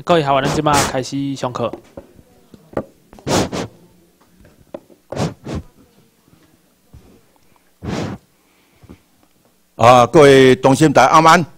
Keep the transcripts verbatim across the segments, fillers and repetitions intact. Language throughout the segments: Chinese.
各位学员，咱即马开始上课。 啊，各位同心大阿曼，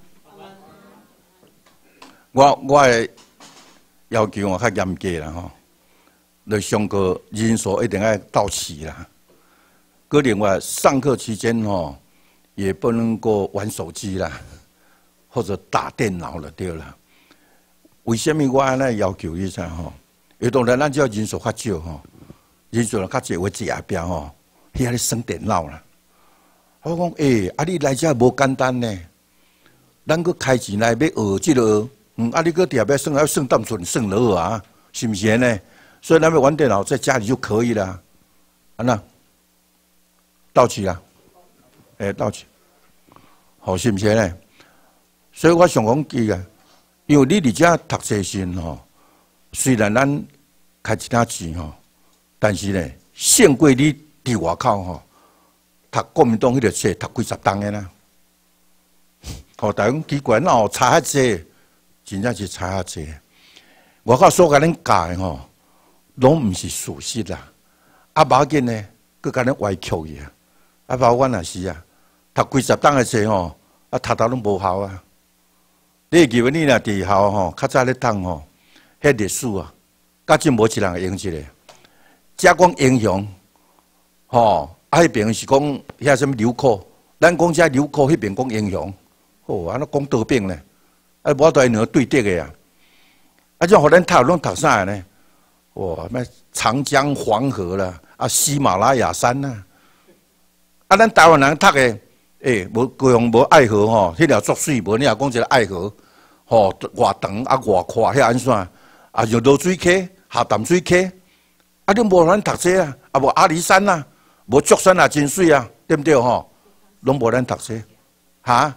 我我的要求我较严格啦吼，来上课人数一定要到齐啦。个另外上课期间吼，也不能够玩手机啦，或者打电脑了对啦。为什么我安尼要求你噻吼？因为当然咱只要人数较少吼，人数较侪话坐后壁吼，遐咧耍电脑啦。我讲诶、欸，啊你来遮无简单呢，咱搁开钱来要学即个，嗯，啊你搁伫后壁耍要耍淡顺耍落啊，是毋是呢？所以咱要玩电脑在家里就可以了，啊那到齐啦，诶、欸、到齐，好是毋是呢？所以我想讲记个。因为你伫遮读册时吼，虽然咱开一点钱吼，但是呢，胜过你伫外口吼读国民党迄个册读几十档的啦。吼，大家讲奇怪，哪有差遐济？真正是差遐济。外口所甲恁教的吼，拢毋是事实啦。啊，无要紧呢，佮甲恁歪曲去啊。啊，包括也是啊，读几十档的册吼，啊，读到拢无效啊。你会记得你若伫校吼，较早咧读吼，迄历史啊，甲真无一人会用一个。只讲英雄，吼，啊迄边是讲遐什物流寇，咱讲遮流寇，迄边讲英雄，哦，安尼讲倒兵咧，啊，无都系两个对敌个啊。啊，种互咱读拢读啥呢？哇，咩长江、黄河啦，啊，喜马拉雅山呐，啊，咱台湾人读个。诶、欸，无高雄无爱河吼，迄条作水无，你若讲一个爱河，吼偌长啊偌宽，遐安怎？啊就落水溪、下淡水溪，啊你无咱读册啊，啊无阿里山呐、啊，无竹山啊真水啊，对不对吼？拢无咱读册，哈？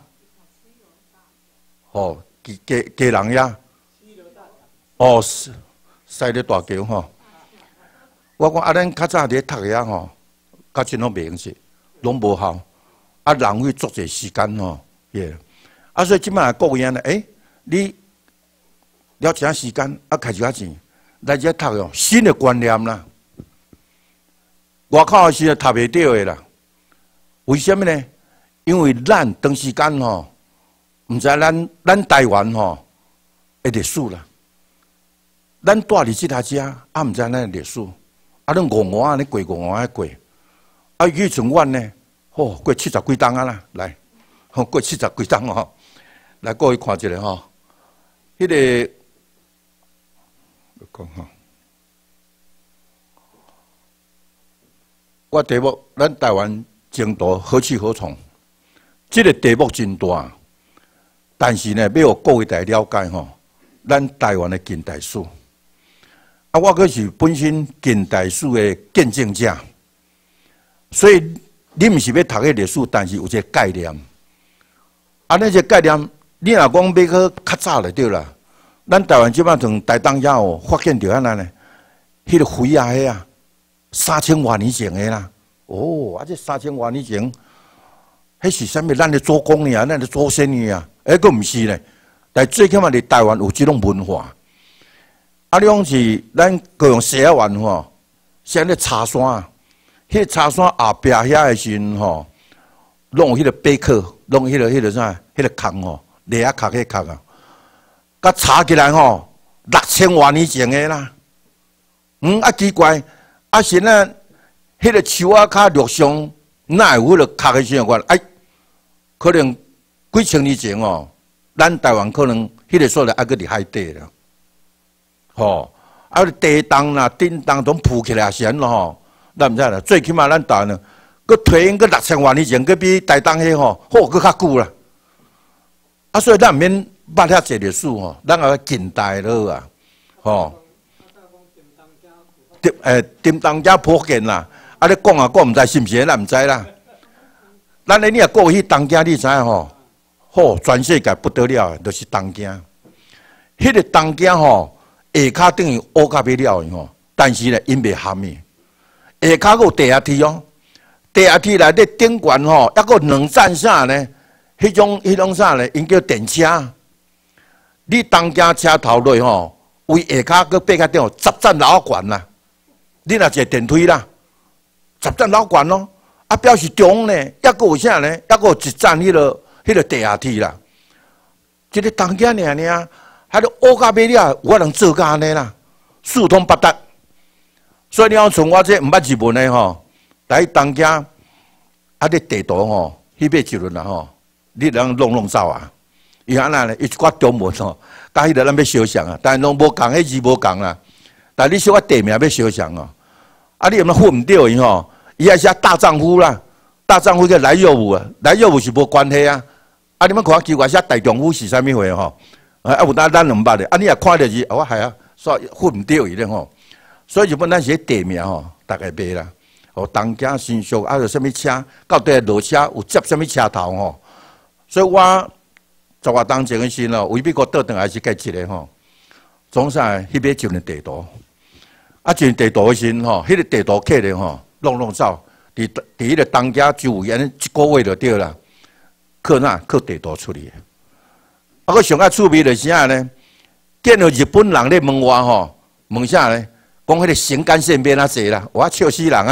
吼，家家家人呀？哦，西咧大桥吼。我讲啊，咱较早伫读遐吼，较真拢袂用是，拢无效。啊，浪费足侪时间吼，耶！啊，所以即摆各位安尼，诶，你了解时间，啊，开一下钱，来遮读哦，新的观念啦。外口的是读袂到的啦，为什么呢？因为咱长时间吼，毋知咱咱台湾吼的历史啦，咱住伫即搭遮，啊，毋知咱的历史，啊，恁五五安尼过五五安过，啊，以前阮呢？哦，过七十几档啊啦，来，吼过七十几档哦，来各位看一下吼，迄、那个，讲吼，我题目，咱台湾前途何去何从？这个题目真大，但是呢，要各位大了解吼，咱台湾的近代史。啊，我可是本身近代史的见证者，所以。你毋是要读迄历史，但是有一个概念。啊，那个概念，你若讲要去较早就对啦。咱台湾即摆从台东遐哦，发现着安尼呢，迄个灰啊，迄啊，三千多年前的啦。哦，啊，这三千多年前，迄是啥物？咱的祖公呢？咱的祖先呢？啊，哎，佫毋是呢。但最起码伫台湾有即种文化。啊，你讲是咱各用西亚文吼，像咧茶山。迄茶山后壁遐个时阵吼，弄迄个贝壳，弄迄个迄个啥，迄个壳吼，泥啊壳迄壳啊，甲查起来吼，六千多年前个啦。嗯，啊奇怪，啊是呢，迄个树啊骹陆上，哪有迄个壳个时阵？我哎，可能几千年前哦，咱台湾可能迄个所在还搁伫海底了，吼，啊地动啦、震动拢浮起来先咯吼。咱毋知啦，最起码咱台湾呢，佮推因佮六千多年前，佮比台东迄吼，好佮较久啦。啊，所以咱毋免捌遐济历史吼，咱个近代了啊，吼。点诶，点当家普建啦，啊，你讲啊，讲毋知是毋是，咱毋知啦。咱咧，你若过去东京，你知影吼？吼，全世界不得了，就是东京。迄个东京吼，下骹等于乌甲要了去吼，但是咧，因袂含去。下骹有地下梯哦，地下梯内底顶悬吼，抑个两站啥呢？迄种迄种啥呢？因叫电车。你东京车头落吼， 为下骹佮爬较顶十层楼悬啦。你若坐电梯啦，十层楼悬咯，啊表示中呢，抑阁有啥呢？抑阁有一层迄落迄落地下梯啦。一个东家尔尔，还个乌甲尾了，有法通做甲安尼啦，四通八达。所以你讲从我这毋捌日文的吼，来东家啊，你地图吼，迄尾一轮啦吼，你能弄弄走啊？伊安那咧，伊一寡中文吼，甲迄个咱要相像啊，但拢无共，迄字无共啦。但你小可地名要相像哦，啊，你有冇混唔到伊吼？伊还写大丈夫啦，大丈夫叫来幼武啊，来幼武是无关系啊。啊，你们看奇怪写大丈夫是啥物货吼？啊，有当咱两捌的，啊，你也看着是，我系啊，煞混唔到伊咧吼。所以日本咱写地名吼，大概袂啦。哦，东京新宿啊，有啥物车，到底落车有接啥物车头吼？所以我。十外当前的时咯，为美国倒转来是计一个吼，总啥迄边一份地图，啊，一份地图的时吼，迄个地图刻咧吼，弄弄走，伫伫迄个当家周围安尼一个月就对啦，刻哪刻地图出去。啊，佮上较趣味就是啥呢？见到日本人咧问我吼，问啥呢？讲迄个新干线变哪济啦？我笑死人啊！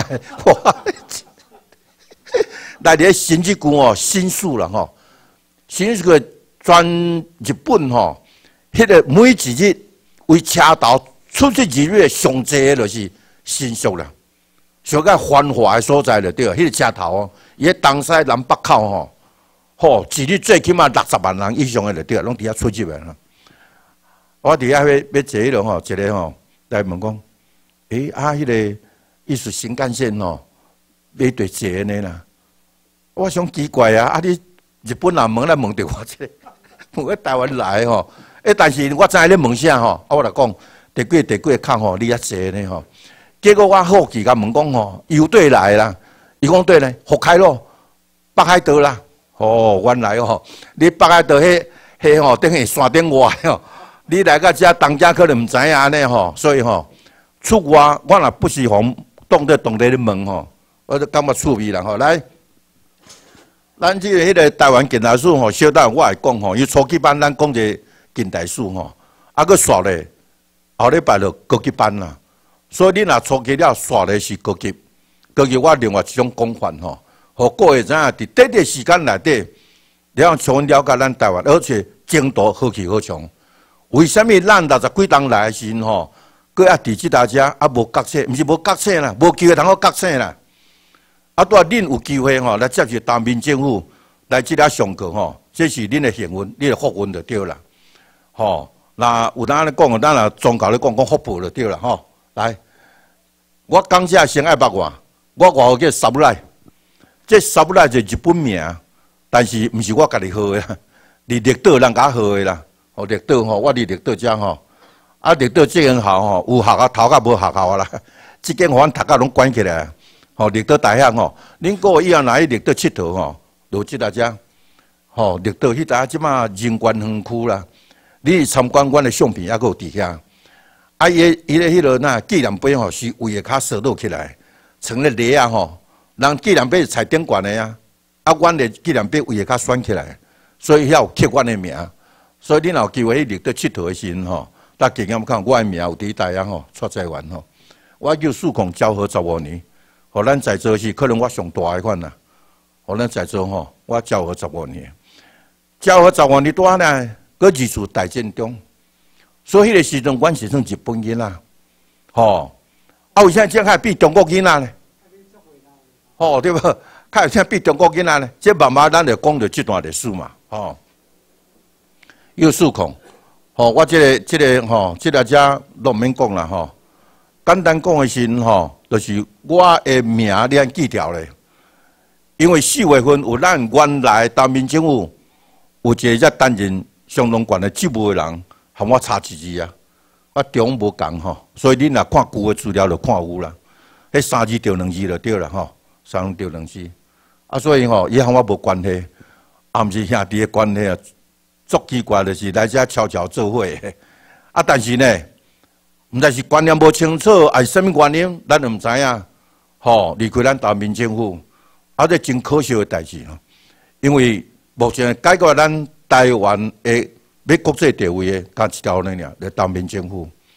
来伫新一句哦，新宿啦吼，新宿个。全日本吼，迄个每一日为车头出去日月上济的就是新宿啦，上较繁华的所在就对，迄个车头哦，伊迄东西南北口吼，吼一日最起码六十万人以上的就对，拢伫遐出入的。我伫遐要要坐迄落吼，一个吼来问讲，诶啊，迄个意思新干线吼，要对坐呢啦。我想奇怪啊，啊你日本人问来问着我这个。我台湾来吼，诶，但是我知影咧问啥吼，啊，我来讲，第几第几个空吼，你遐坐呢吼？结果我好奇甲问讲吼，由对来啦，伊讲对呢，福开路、北海道啦，哦，原来吼，你北海道迄迄吼，等于山顶外吼，你来到遮东家可能毋知影安尼吼，所以吼，出外我若不是从当地当地咧问吼，我就感觉趣味啦吼，来。咱即个迄个台湾近代史吼，小等我会讲吼，伊初级班咱讲者近代史吼，啊个刷咧，后礼拜就高级班啦。所以你若初级了刷咧是高级，高级我另外一种讲法吼，互各位知影伫短短时间内底，你要充分了解咱台湾，而且精度好去好强。为什么咱六十几当来时吼，搁要伫即大家啊无觉醒，毋是无觉醒啦，无机会通好觉醒啦。啊，拄啊，恁有机会吼来接受当面政府来即个上课吼，这是恁的幸运，恁的福运就对啦。吼，那有当咧讲，咱若宗教咧讲讲福报就对啦。吼，来，我讲这先爱八卦，我外号叫萨布赖，这萨布赖就日本名，但是毋是我家己号的，伫绿岛人家号的啦。吼，绿岛吼，我伫绿岛遮吼，啊，绿岛这间校吼，有学校头甲无学校啊啦，即间互阮读甲拢关起来。吼，绿岛大学吼，恁各位以后若去绿岛佚佗吼，就即大遮，吼，绿岛迄搭即马人权园区啦，你参观阮的相片还佫有伫遐。啊，伊个伊个迄落那纪念碑吼，是为个较烧落起来，成咧犁啊吼，人纪念碑是彩顶悬的啊，啊，阮的纪念碑为个较选起来，所以遐有刻阮的名。所以恁若有机会去绿岛佚佗的时阵吼，大家经验看，我的名有伫大遐吼，出在玩吼，我叫数控昭和十五年。互咱在座是可能我上大诶款啦，互咱在座吼，我昭和十五年，昭和十五年多呢，搁二次大战中，所以迄个时阵，阮是算日本囡仔，吼，啊，为啥这较比中国囡仔呢？吼，对无？较有啥比中国囡仔呢？这慢慢咱就讲着这段历史嘛，吼。有数控，吼，我这个这个吼，这个遮都毋免讲啦，吼。简单讲的时吼。就是我的名你按记条咧，因为四月份有咱原来当面政府有一个才担任相当悬的职务的人，和我差一字啊，我中无共吼，所以恁若看旧的资料就看有啦，迄三字调两字就对啦吼，三调两字，啊所以吼伊和我无关系，也毋是兄弟的关系啊，足奇怪就是来遮悄悄做伙的，啊但是呢。毋知是观念无清楚，还是啥物原因，咱就毋知影。吼，离开咱台湾政府，啊，这真可惜的代志吼。因为目前解决咱台湾的要国际地位的，加一条呢尔，来台湾政府。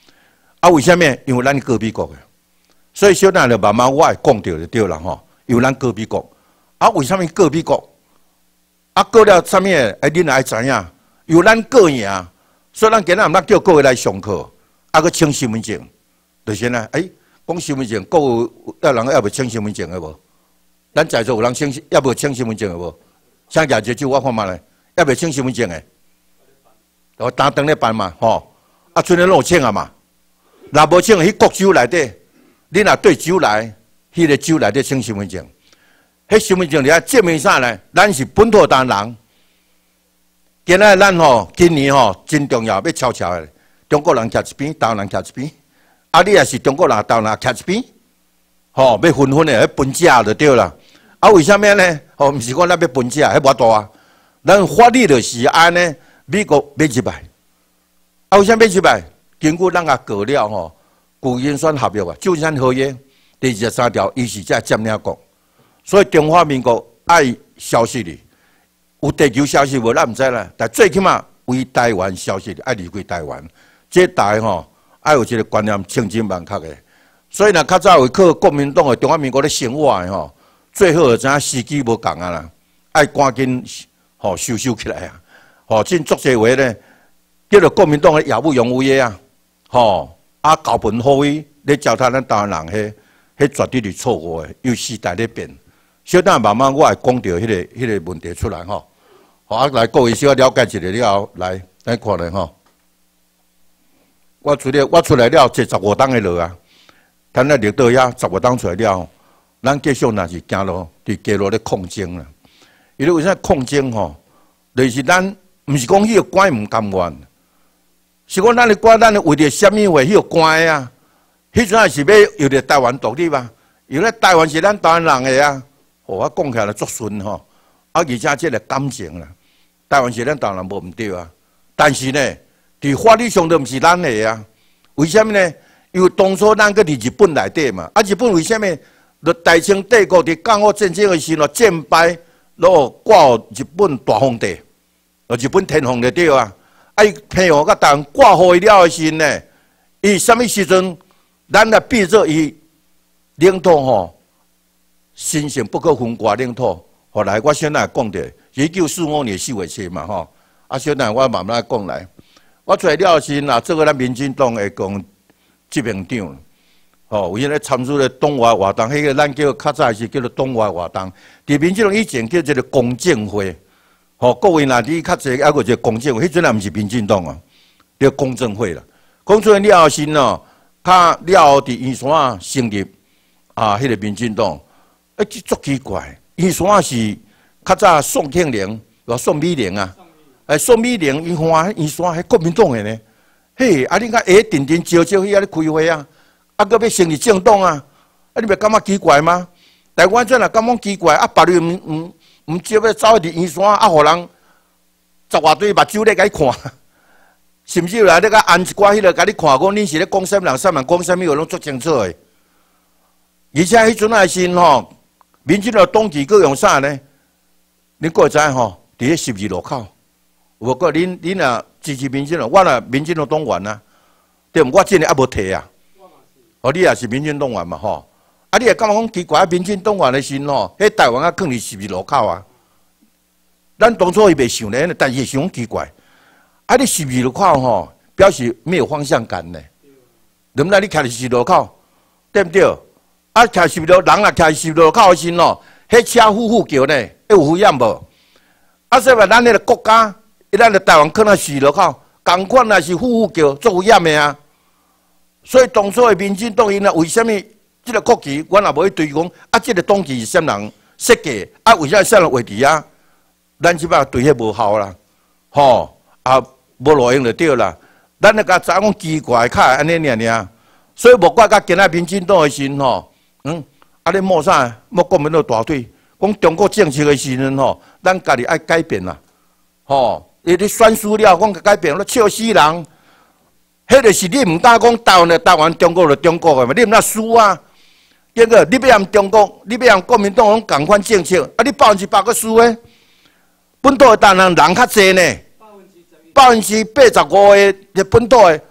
啊，为什么？因为咱隔美国的，所以小弟就慢慢我会讲到就对了吼。因为咱隔美国，啊，为什么隔美国？啊，过了啥物？哎，恁也爱知影，有咱过赢，所以咱今日毋通叫各位来上课，啊，去清身份证，就是呢，哎，讲身份证，各位要人要袂清身份证的无？咱在座有人清，要无清身份证的无？请举一手，我看觅咧，要袂清身份证的，我单当咧办嘛，吼，啊，剩咧拢有清啊嘛，若无清，迄国州内底，你若对州来，迄个州内底清身份证。迄身份证了证明啥呢？咱是本土台人。今仔咱吼，今年吼真重要，要悄悄的。中国人徛一边，台湾人徛一边。啊，你也是中国人，台湾人徛一边。吼，要分分的，要分家就对啦。啊，为什么呢？吼，毋是讲咱要分家，迄无大啊。咱法律就是安尼，美国要入来。啊，为什么要入来？根据咱个过了吼，旧金山合约啊，旧金山合约第二十三条，伊是才占领国。所以中华民国爱消息哩，有地球消息无咱毋知啦。但最起码为台湾消息爱离开台湾，这台吼爱有一个观念清真万确的。所以若较早有靠国民党的中华民国咧生活的吼，最好知影时机无共啊啦，爱赶紧吼收收起来啊！吼，真作些话咧，叫做国民党的耀武扬威的啊！吼啊，交本好威咧糟蹋咱台湾人，迄迄绝对是错误的，因为时代咧变。小等慢慢我会讲到迄个迄个问题出来吼，好啊，来各位小了解一下了后，来来看咧吼。我出来我出来了，坐十五档的路啊，咱咧绿岛遐十五档出来了，咱继续若是行路，伫街路咧抗争啦。因为为啥抗争吼？就是咱毋是讲迄个官毋甘愿，是讲咱咧官咱咧为着虾米话迄个官啊？迄阵也是要有着台湾独立啊，因为台湾是咱台湾人的啊。哦，我讲起来足顺吼，啊，而且这个感情啦，台湾是咱台湾人无毋对啊，但是呢，伫法律上都毋是咱的啊。为什么呢？因为当初咱搁伫日本内底嘛，啊，日本为什么？就大清帝国伫甲午战争的时候战败，落挂互日本大皇帝，落日本天皇就对啊。啊，伊天皇甲台湾挂互伊了的时候呢，伊什么时阵，咱来变做伊领土吼？神圣不可分割领土，后来我先来讲的，一九四五年四月七嘛吼，啊，先来我慢慢来讲来。我出来了时啊，做个咱民进党的讲执行长，吼，有现咧参与咧东华活动，迄个咱叫较早是叫做东华活动。伫民进党以前叫做公正会，吼，各位若你较济还有一个公正会，迄阵也毋是民进党啊，叫公正会啦。公正会了后时喏，较了后伫圆山啊成立啊，迄个民进党。哎，这足奇怪！圆山是较早宋庆龄，或宋美龄啊，哎，宋美龄圆山圆山系国民党的呢。嘿，啊，你看下定定招招去遐咧开会啊，啊，搁要成立政党啊，啊，你袂感觉奇怪吗？台湾怎啊感觉奇怪？啊，别人毋毋毋招要走伫圆山，啊，互人十外堆目睭咧甲伊看，甚至来咧甲按一寡迄个甲你看，讲恁是咧讲啥物人，啥物人讲啥物，我拢足清楚的。而且迄阵啊时吼。民进党党旗佮用啥呢？恁各位知吼？伫迄十字路口，有个恁恁若支持民进党，我若民进党党员啊，对毋？我真诶还无摕啊。哦，你也是民进党员嘛吼？啊，你会感觉讲奇怪？民进党员诶时吼，迄台湾啊，囥伫十字路口啊。咱当初伊袂想咧，但是想奇怪。啊，你十字路口吼，表示没有方向感呢。对毋对？你徛伫十字路口，对毋对？啊，徛十字路，人啊徛十字路口时咯，迄车呼呼叫呢，迄有污染无？啊，所以话咱迄个国家，咱个台湾可能十字路口，共款也是呼呼叫，做污染的啊。所以当初的民进党因啊，为什么这个国旗，我也无去对讲，啊，这个党旗是啥人设计？啊，为啥啥人画伫啊？咱即摆对迄无效啦，吼，啊，无路用就对啦。咱那个怎讲奇怪，较安尼尔尔。所以无怪甲今仔民进党的时吼。嗯，啊！你莫啥？莫国民党大队讲中国政策的时阵吼，咱家己爱改变啦，吼！伊咧宣誓了，讲改变，咧笑死人。迄个是你毋敢讲台湾的台湾，中国就中国的嘛？你毋那输啊？结果你要让中国，你要让国民党拢共款政策，啊！你百分之百个输诶！本土的台湾人较济呢，百分之八十五的本土的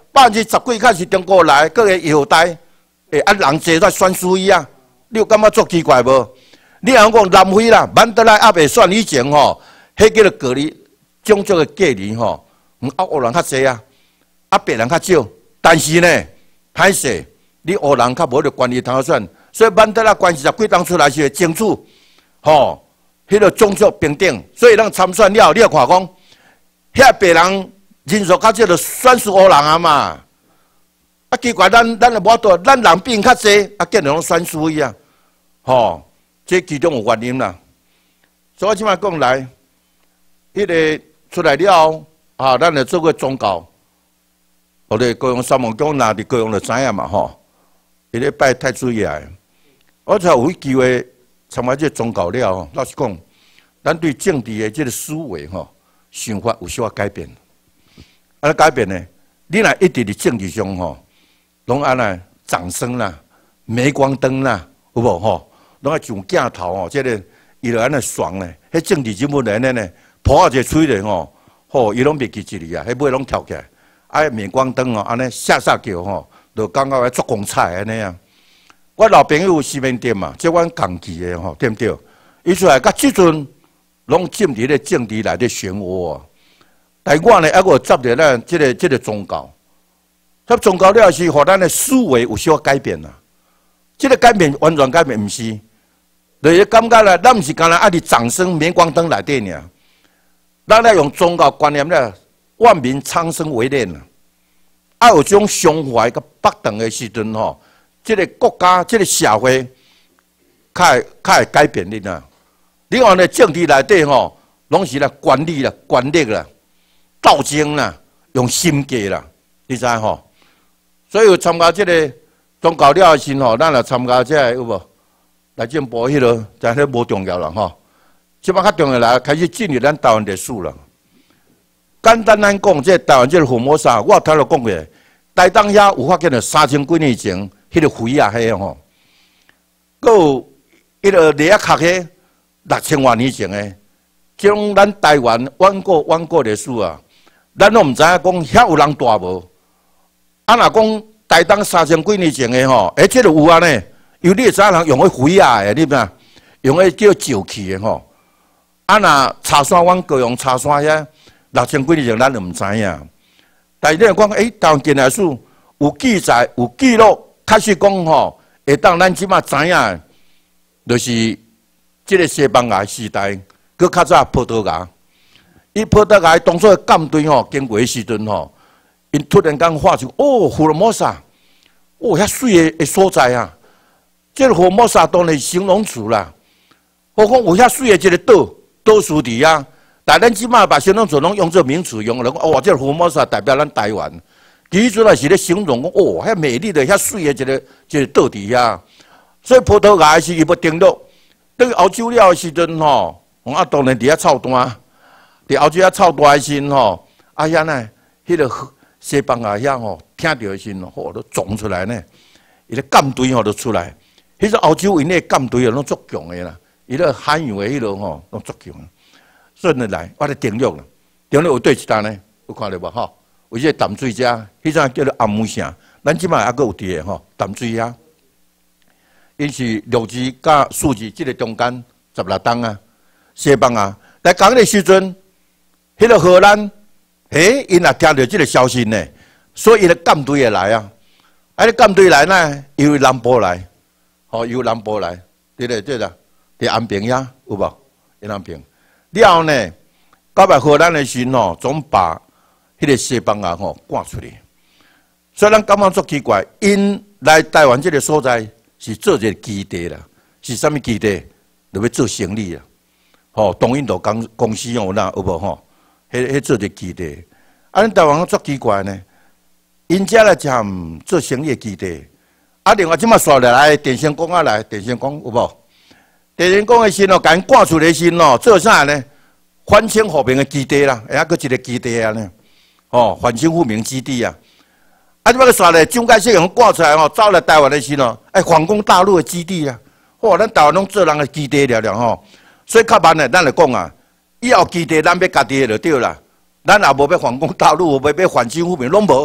百分之十几较是中国来，各个后代，诶啊人济在选书伊啊，你有感觉足奇怪无？你若讲南非啦，曼德拉还未选以前吼，迄叫做隔离种族的隔离吼，嗯啊黑人较济啊，啊白人较少，但是呢，歹势，你黑人较无着权利通选，所以曼德拉关系十几当出来是会争取，吼，迄个种族平等，所以咱参选了，你要看讲，遐白人人数较少，就选输黑人啊嘛。啊，奇怪，咱咱也无多，咱人变较济，啊，见着拢选输伊啊，吼。这其中有原因啦，所以我即摆讲来，迄、那个出来了后，啊，咱来做个宗教，我哋高雄三王宫那伫高雄就知影嘛吼，伊咧拜太子爷，我才有机会参加这宗教了吼。老实讲，咱对政治的这个思维吼、想法有小可改变。啊，改变呢？你若一直伫政治上吼，拢安尼掌声啦、镁光灯啦，有无吼？拢爱上镜头哦，即、这个伊就安尼爽咧。迄政治人物来呢呢，抱一个嘴咧吼，吼伊拢袂记一字啊，迄尾拢跳起来，啊镁光灯哦，安尼吓吓叫吼，就感觉来做光彩安尼啊。我老朋友西面店嘛，即阮共期的吼，对毋对？伊出来甲即阵拢进入咧政治内底漩涡啊。但我呢，还佫接着咱即个即个宗教，这宗教了是互咱的思维有小改变啦。即个改变完全改变毋是。就是感觉啦，咱毋是干那爱伫掌声、镁光灯内底尔，咱咧用宗教观念咧，万民苍生为念啊！啊，有种胸怀甲北长的时阵吼，即、这个国家、即、这个社会，较会较会改变你呐。你看咧政治内底吼，拢是咧权力啦、权力啦、斗争啦、用心计啦，你知吼？所以有参加即个宗教了时吼，咱来参加即个有无？内政部迄落，但迄无重要啦吼。即摆较重要啦，开始进入咱台湾历史啦。简单咱讲，即台湾即个福摩沙，我头路讲过，台东遐有发现着三千几年前迄个灰啊，迄吼，佮有迄个李亚克迄六千万年前诶，即种咱台湾远古远古历史啊，咱都毋知影讲遐有人大无。啊，若讲台东三千几年前诶吼，诶，即个有啊呢。因为你会知影人用迄灰啊诶，你知影？用迄叫石器诶吼。啊，若茶山阮高雄茶山遐六千几年前，咱就毋知影。但是你讲，诶，台湾近代史有记载、有记录，确实讲吼，会当咱即马知影，就是即个西班牙时代，佮较早葡萄牙。伊葡萄牙当初诶舰队吼，经过诶时阵吼，因突然间发出哦，福尔摩沙，哦，遐水诶诶所在啊！这个福摩沙当然是形容词啦。何况有遐水的一个岛，岛属地啊。但咱即马把形容词拢用做名词用，人讲哦，这个福摩沙代表咱台湾。其实来是咧形容讲哦，遐美丽的遐水的一个一个岛地啊。所以葡萄牙是伊要登陆，等欧洲了的时阵吼，啊当然伫遐操蛋，伫欧洲遐操蛋的时阵吼，啊遐呢，迄个西班牙遐吼，听到的时阵吼，都撞出来呢，伊个舰队吼都出来。迄个欧洲因个舰队啊，拢足强个啦，伊个海洋的迄落吼，拢足强。所以呢来，我咧登陆啦，登陆有对一单呢，有看到无吼？有一个淡水遮，迄阵叫做阿姆城，咱即摆还佫有伫个吼，淡水遐。因是六字甲数字即个中间十六档啊，西班牙来讲个时阵，迄个荷兰，诶，因也听到即个消息呢，所以伊个舰队会来啊，啊，个舰队来呢，由南部来。哦，由南部来，对咧对啦，伫安平遐有无？伫安平。了后呢，到来荷兰的时吼，总把迄个西班牙吼赶出去。所以咱感觉足奇怪，因来台湾这个所在是做一个基地啦，是啥物基地？就要做生意啦。吼，东印度公公司哦，那有无吼？迄迄做一个基地。啊，咱台湾足奇怪呢，因遮来讲做生意的基地。啊！另外，即马刷来来电线杆啊来，电线杆有无？电线杆的时哦，甲因赶出来时哦，做啥呢？反清复明的基地啦，还佫一个基地啊呢？哦，反清复明基地啊！啊，即马个刷来，蒋介石用赶出来哦，走来台湾的时哦，哎，反攻大陆的基地啊！嚯，咱台湾拢做人的基地了了吼。所以较慢呢，咱来讲啊，以后基地咱要家己的就对啦。咱也无要反攻大陆，无要要反清复明，拢无。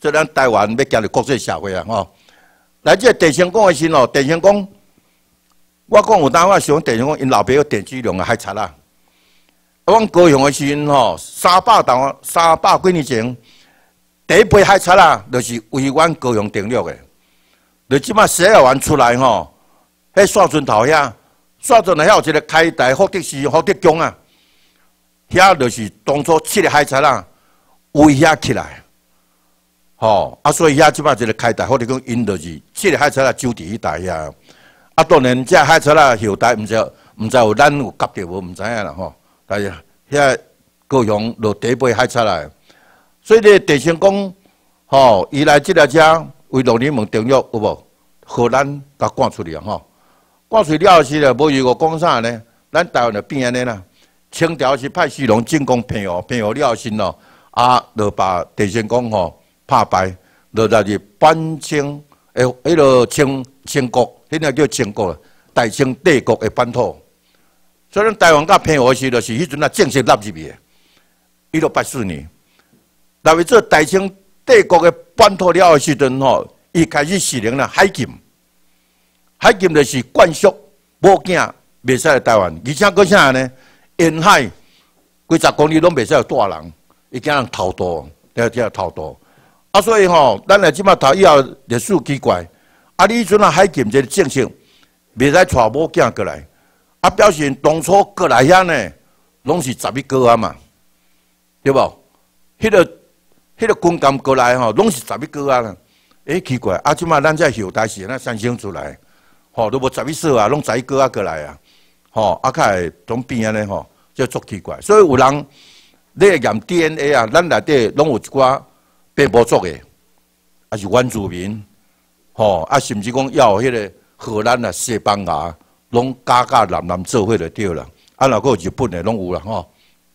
所以咱台湾要行入国际社会啊，吼！来这郑成功的时哦，郑成功，我讲有当我想郑成功因老爸有郑芝龙啊，海贼啦。阮高雄的时阵吼，三百多三百几年前，第一批海贼啦，就是为阮高雄登陆的。就即马西澳湾出来吼，迄线船头遐，线船头遐有一个开台福德市福德宫啊，遐就是当初七个海贼啦，围遐起来。吼、哦，啊，所以遐即摆一个开台，或者讲因就是七个海贼啦，就伫迄带遐。啊，当然，这海贼啦后代，毋知毋知有咱有夹着无，毋知影啦吼。但是遐高雄落第一批海贼来，所以咧，郑成功吼，伊来即个遮为罗宁门登陆有无？荷兰甲赶出去啊吼，赶出去了后时咧，无伊个讲啥呢？咱台湾就变安尼啦。清朝是派徐龙进攻平湖，平湖了后时咯，啊，就把郑成功吼。拍败，就来是反清，诶，迄个清清国，迄个叫清国啦，大清帝国的版图。所以咱台湾甲平湖时，就是迄阵啊正式纳入去的。一六八四年，纳入做大清帝国的版图了后时阵吼，伊开始实行了海禁。海禁就是灌输某囝袂使来台湾，而且搁啥呢？沿海几十公里拢袂使有大人，伊惊人逃渡，了惊逃渡。啊，所以吼，咱来即马头以后历史奇怪，啊，你迄阵啊海禁这个政策，袂使带某囝过来，啊，表示当初过来遐呢，拢是十一个啊嘛，对无？迄、那个、迄、那个军舰过来吼，拢是十一个啊啦。诶、欸，奇怪，啊，即马咱这后代是那产生出来，吼、哦，都无十一岁啊，拢十一个啊过来啊，吼、哦，啊，较会总变安尼吼，这足奇怪。所以有人咧验 D N A 啊，咱内底拢有一寡。变部族的，还是原住民，吼、哦，啊，甚至讲要迄个荷兰啊、西班牙，拢加加南南做伙就对啦。啊，若个日本的拢有啦，吼。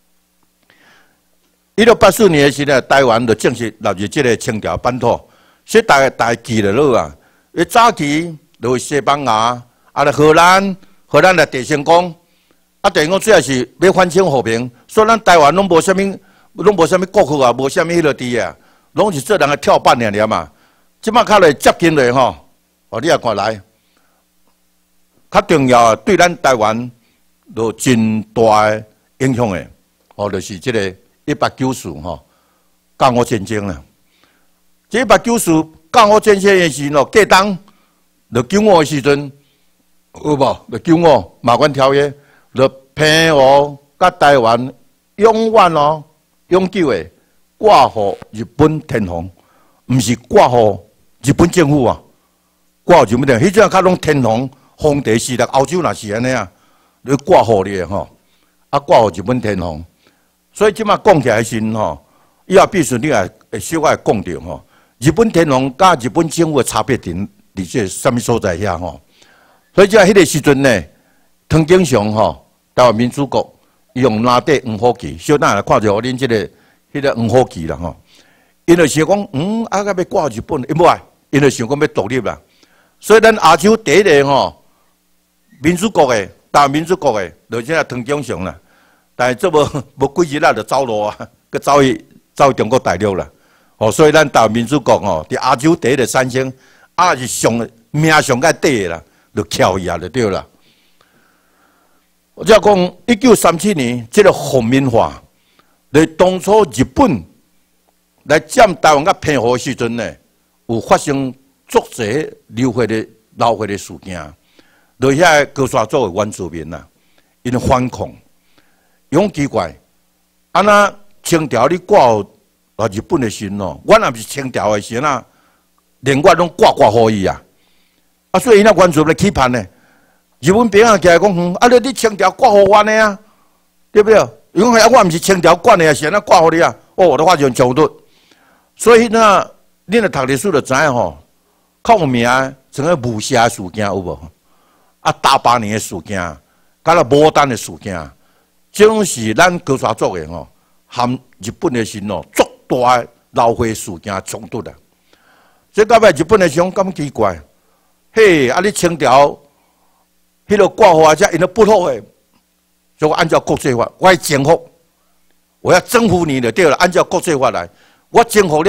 一六八四年的时呢，台湾就正式纳入这个清朝版图，所以大家大家记了落啊。伊早期就西班牙，啊，咧荷兰，荷兰的郑成功，啊，郑成功主要是要反清和平，所以咱台湾拢无啥物，拢无啥物国号啊，无啥物迄落地啊。拢是做人个跳板尔尔嘛，即摆较来接近咧吼，哦，你也看来，较重要啊，对咱台湾有真大个影响诶，哦，就是即个一八九四吼，甲午战争啦。这一八九四甲午战争诶时咯，过冬，就九五诶时阵，有无？就九五马关条约，就平湖甲台湾永远哦，永久诶。挂予日本天皇，毋是挂予日本政府啊，挂予日本天皇。迄阵较拢天皇皇帝时代，欧洲若是安尼啊，你挂予你吼，啊挂予日本天皇。所以即马讲起来时吼，以后必须你也会小可讲着吼，日本天皇甲日本政府的差别伫伫这什么所在遐吼？所以即迄个时阵呢，唐景祥吼，台湾民主国用蓝底黄火旗，小等下来看着恁即个。迄个黄火旗啦吼，因就想讲，嗯，啊，个要挂日本，因无啊，因就想讲要独立啦。所以咱亚洲第一个吼，民主国诶，大民主国诶，就即个唐景祥啦。但是这无无几日啦，就走路啊，佮走去走去中国大陆啦。哦，所以咱大民主国吼，伫亚洲第一个三星，啊是上命上个底诶啦，就翘伊啊就对啦。我只讲一九三七年，即、這个皇民化。咧当初日本来占台湾甲平湖时阵呢，有发生足侪流血的流血的事件，就遐高山族的原住民呐，因反抗，用奇怪，啊那清朝你挂啊日本的时咯，我若是清朝的时呐，连我拢挂挂互伊啊，啊所以因那原住民期盼呢，日本兵啊起来讲，嗯，啊你你清朝挂互我呢啊，对不对？因为我毋是清朝管的啊，是安那挂互你啊？哦，我的话就讲对。所以那恁若读历史就知影吼，较有名像个武侠事件有无？啊，大八年的事件，甲那牡丹的事件，这种是咱高山族的吼，含日本的时吼，足大的流血事件冲突啊。所以到尾日本的时讲咁奇怪，嘿，啊你清朝迄个挂互啊，遮因都不好诶。就按照国际法，我要征服，我要征服你的对了。按照国际法来，我征服了，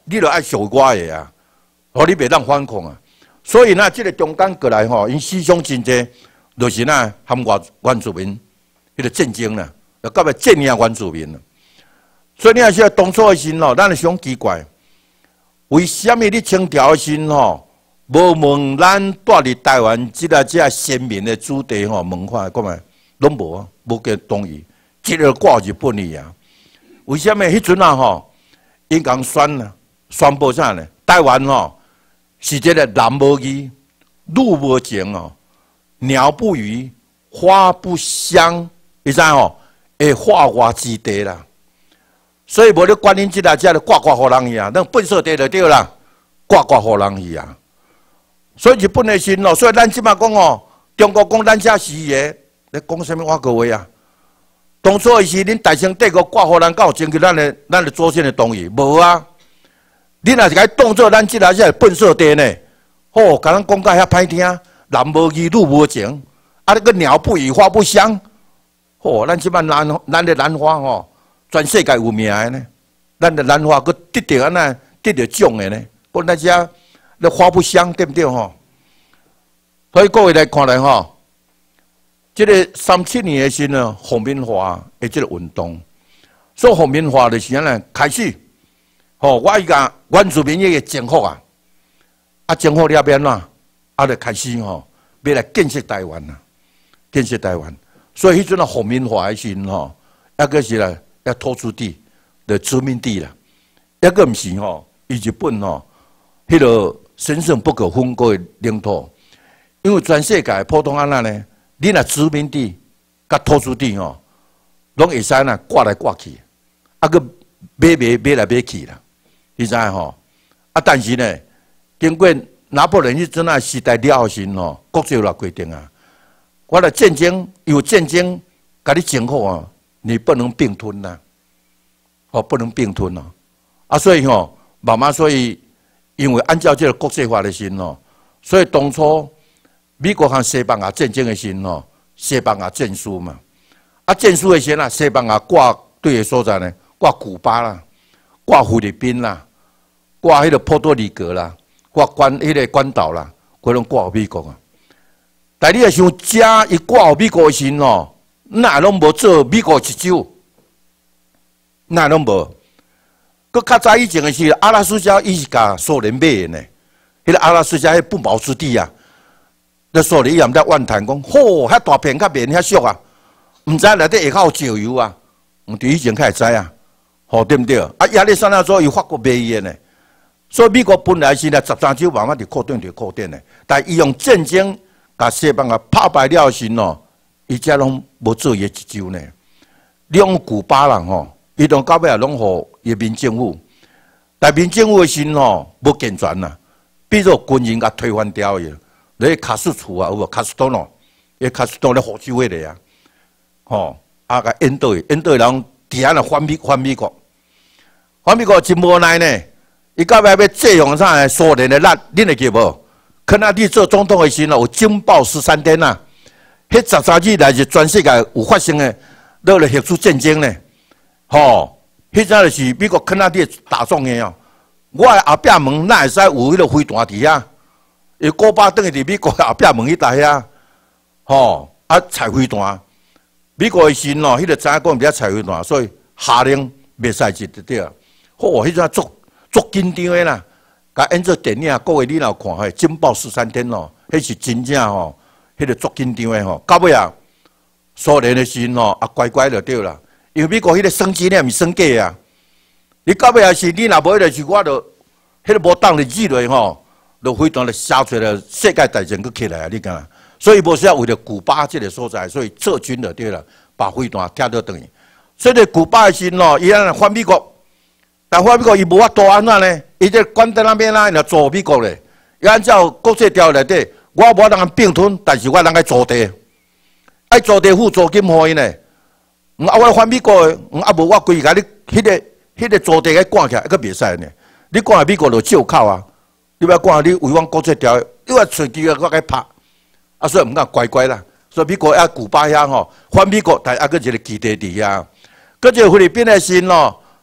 你就爱受我的啊，互你袂当反抗啊。所以呢，这个中间过来吼，因思想真济，就是呢含原原住民迄个战争啦，要到尾镇压原住民啦。所以你也是当初的时吼，咱就想奇怪，为什么你清朝的时吼？无问咱住伫台湾即个即个先民的主题吼文化，讲嘛拢无啊，无给同意，即个挂日本去啊。为什么迄阵啊吼，因讲宣啊，宣布啥呢？台湾吼是这个男无义，女无情哦，鸟不语，花不香，你知吼？会化外之地啦。所以无咧管恁即个即个挂挂互人去啊，那粪扫地就对啦，挂挂互人去啊。所以日本的心咯，所以咱即马讲哦，中国讲咱遮是个，你讲啥物话个话啊？当初是恁大清帝国挂互咱，有争取咱的咱的祖先的同意，无啊？你若是该当做咱即个只粪扫地呢？哦，甲咱讲甲遐歹听，男无义，女无情，啊，那个鸟不语，花不香。哦，咱即马兰，咱的兰花吼，全世界有名的呢。咱的兰花，佮得着安那得着奖的呢。不咱遮。那花不香，对不对吼？所以各位来看来吼，这个三七年的时呢，皇民化的这个运动，所以皇民化的时阵呢，开始，吼，我伊个原住民个征服啊，啊征服了边啦，啊就开始吼，要来建设台湾呐，建设台湾。所以迄阵啊，皇民化的时吼，抑个是啦，要土著地的殖民地啦，抑个毋是吼，伊日本吼，迄个。神圣不可分割的领土，因为全世界普通安那呢，你若殖民地、甲土著地吼，拢会使呐挂来挂去，啊个买买买来买去啦，你知影吼？啊，但是呢，经过拿破仑迄阵啊时代了后时吼，国际有来规定啊，我的战争有战争，甲你征服啊，你不能并吞呐，哦，不能并吞呐，啊，所以吼，慢慢所以。因为按照这个国际法的时吼，所以当初美国和西班牙战争的时吼，西班牙战输嘛，啊战输的时啊，西班牙挂对的所在呢，挂古巴啦，挂菲律宾啦，挂迄个波多黎各啦，挂关迄个关岛啦，佢拢挂美国啊。但你要想，遮伊挂美国的时吼，那拢无做美国一州，那拢无。佮较早以前的是阿拉斯加，伊是甲苏联买的呢。迄个阿拉斯加迄不毛之地啊，那苏联伊也毋知怨叹讲，吼，遐大片较面遐俗啊，毋知内底下口有石油啊。毋伫以前较会知啊，吼对毋对？啊，亚历山大州伊法国买伊的呢。所以美国本来是咧十三州慢慢伫扩展伫扩展的，但伊用战争甲西班牙打败了时喏，伊才拢无做伊一州呢。你用古巴人吼。伊从到尾也拢互伊民政府，但民政府的时吼无健全啦，比如军人甲推翻掉伊，咧卡斯楚啊，有无卡斯多诺？伊卡斯多咧福州迄个啊，吼啊甲引导伊，引导人伫安那反美反美国，反美国真无奈呢。伊到尾要借用啥个苏联的力，恁会记无？肯纳迪做总统的时候有惊爆十三天啊，迄十三日来自全世界有发生的，落来核出战争呢。吼，迄阵就是美国肯纳迪打仗的哦。我的后壁门哪会使有迄个飞弹伫遐？伊古巴等于伫美国后壁门迄搭遐，吼啊采飞弹。美国的时哦，迄个知影讲毋晓采飞弹，所以下令袂使入得对啊。吼，迄阵足足紧张的啦，甲演做电影，各位你若看嘿，惊爆十三天哦，迄是真正吼，迄个足紧张的吼。到尾啊，苏联的时哦，啊乖乖就对啦。因为美国迄个升级呢，毋是升假啊！你到尾也是你若无，就是我著迄个无当日日落吼，就非常的写出来世界大战佫起来啊！你讲，所以无需要为了古巴这个所在，所以撤军就对了，把飞弹拆到等于。所以古巴的时吼，伊安反美国，但反美国伊无法度安怎呢？伊这关在那边啦，来做美国咧。伊按照国际条约内底，我无通并吞，但是我通个租地，爱租地付租金互伊呢。啊！我反美国的，啊无我规甲你迄个、迄个租地个赶起来，佫袂使呢。你赶来美国就照扣啊！你要赶你违反国际条约，你话随机个我该拍。啊，所以毋敢乖乖啦。所以美国啊，古巴遐吼，反美国，但啊佫一个基地伫遐。佫一个菲律宾的时吼，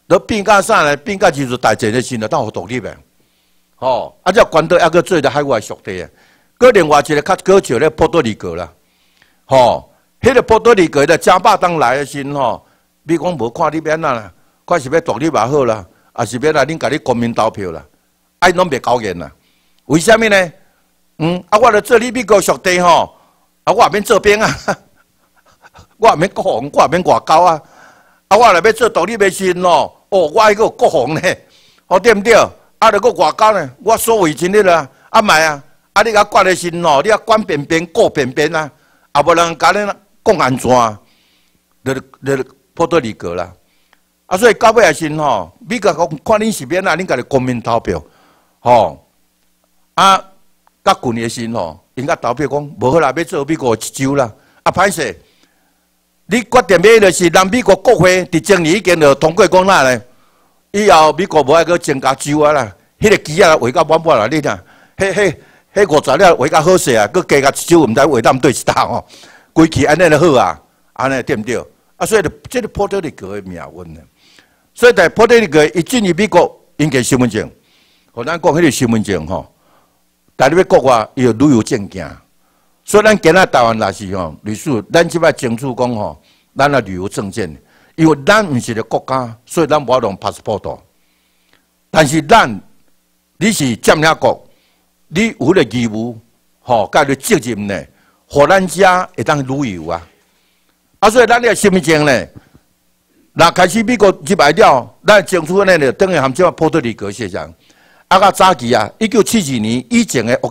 都变甲啥呢？变甲就是大战的时阵，当互独立的。吼，啊，这关岛还阁做咧海外属地啊。搁另外一个较高潮咧，波多黎各啦。吼，迄个波多黎各咧，加巴当来的时阵吼，你讲无看你免啦，看是要独立也好啦，也是要来恁家己公民投票啦，爱拢袂高言啦。为虾米呢？嗯，啊，我来做你美国属地吼，啊，我也免做兵啊，我也免国防，我也免外交啊。啊，我来要做独立的时阵咯，哦，我迄个国防呢，哦对毋对？啊，著个外交呢，我所为尽力啦，啊卖啊，啊你甲管的时阵咯，你啊管边边顾边边啊，啊无人甲恁讲安怎？就就波多黎各啦。啊，所以到尾的时阵吼，美国讲看恁是免啊，恁家己公民投票，吼，啊，甲旧年的时阵吼，因甲投票讲无好啦，要做美国一州啦，啊歹势。你决定买就是让美国国会伫前年已经就通过讲哪呢？以后美国无爱搁增加州啊啦，迄个机啊画到满满啦，你听，迄迄迄五十了画到好势啊，搁加甲一州毋知画当对一搭吼，规气安尼就好啊，安尼对毋对？啊，所以这个波多黎各的命运呢，所以在波多黎各一进入美国，应该身份证，互咱讲迄个身份证吼，但你要国外要旅游证件。所以咱今仔台湾也是吼，律师，咱即摆争取讲吼，咱的旅游证件，因为咱毋是一个国家，所以咱无法用 passport。但是咱你是占领国，你有迄个义务，吼，甲个责任呢，互咱遮会当旅游啊。啊，所以咱个身份证呢，若开始美国入来了，咱争取呢就等于含即个波多黎各现象。啊，较早期啊，一九七二年以前的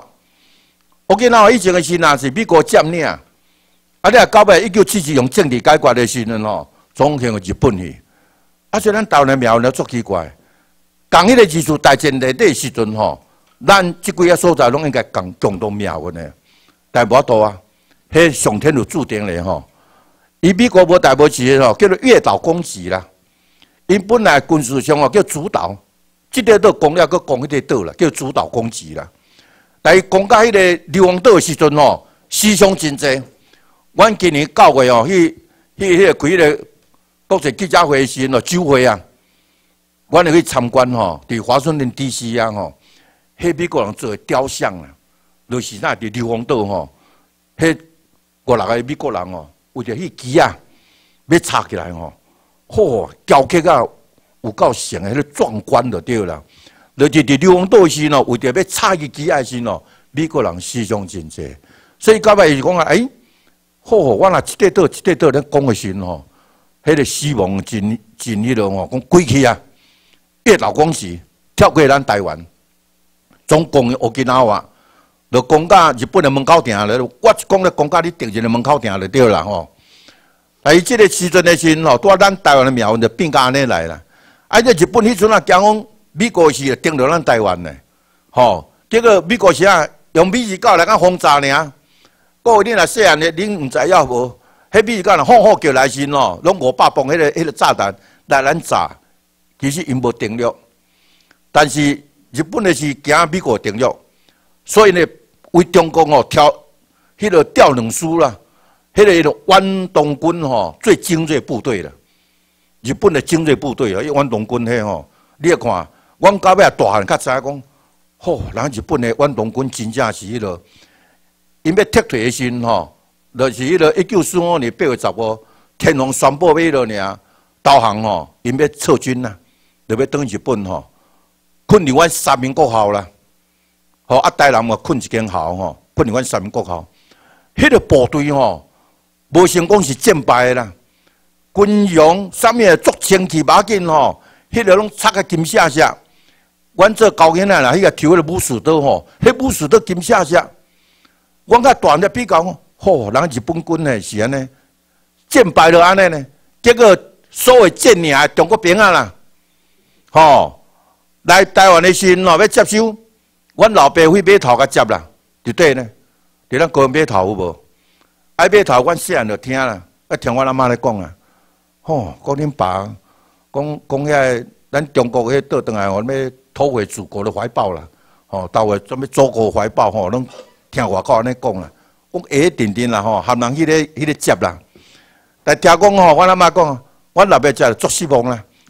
Okinawa。Okinawa以前的时阵是美国占领，啊，你啊到尾一九七二用政治解决的时阵吼，总向日本去。啊，所以咱台湾的苗呢足奇怪，讲迄个技术大战内底时阵吼，咱即几个所在拢应该共共同命运的，但无法度啊，迄上天有注定咧吼。伊美国无大无市的吼，叫做越岛攻击啦。因本来军事上哦叫主导，即个岛攻了，佮攻迄个岛啦，叫主导攻击啦。但是讲到迄个硫磺岛的时阵吼，死伤真济。阮今年九月哦，去去迄个开迄个国际记者会的时阵哦，酒会啊，阮会去参观吼，伫华盛顿 D C 啊吼，迄美国人做的雕像啊，就是那伫硫磺岛吼，迄五六个美国人哦，为着迄旗啊，要插起来吼，嚯，雕刻啊有够像的，迄个壮观就对啦。就是伫硫磺岛时喏，为着要插去旗仔时喏，美国人死伤真济，所以到尾是讲啊，哎，好，我若一块岛一块岛咧讲的时吼，迄个死亡真真迄落吼，讲过去啊，越岛攻击跳过咱台湾，总共的Okinawa，就讲到日本的门口埕咧，我讲咧讲到你敌人的门口埕就对啦吼。但是即个时阵的时吼，拄咱台湾的苗就变甲安尼来啦，啊，这日本迄阵啊讲讲。美国是盯着咱台湾呢，吼！结果美国是啊，用美日狗来甲轰炸尔。各位恁若细汉的，恁毋知影无？迄美日狗若放火叫来时咯，拢五百磅迄个迄个炸弹来咱炸，其实因无定律。但是日本的是惊美国定律，所以呢，为中国哦挑迄个调两输啦，迄个迄个关东军吼最精锐部队啦，日本的精锐部队啊，迄关东军迄吼，你要看。阮到尾大汉较知影讲，吼，人日本的关东军真正是迄落，因要撤退的时阵吼，就是迄落一九四五年八月十五，天皇宣布要迄落尔投降吼，因要撤军啦，就要转日本吼，困伫阮三民国校啦，吼啊台南嘛困一间校吼，困伫阮三民国校，迄个部队吼，无成功是战败啦，军容啥物足清气马紧吼，迄个拢插个金闪闪。阮做高研啊啦，迄个抽迄个武士刀吼，迄武士刀金闪闪。阮甲大咧比较吼，吼，人日本军呢是安尼，战败了安尼呢，结果所谓战赢的中国兵啊啦，吼，来台湾的时阵吼要接收，阮老爸去码头甲接啦，伫底呢，伫咱高雄码头有无？爱码头，阮细汉就听啦，啊听阮阿妈咧讲啊，吼，讲恁爸，讲讲遐咱中国迄倒转来吼，要。偷回祖国的怀抱啦，吼，到位准备祖国怀抱吼，拢听外口安尼讲啦，讲下定定啦吼，含人迄个迄个接啦。但听讲吼，阮阿妈讲，阮老爸只足失望啦，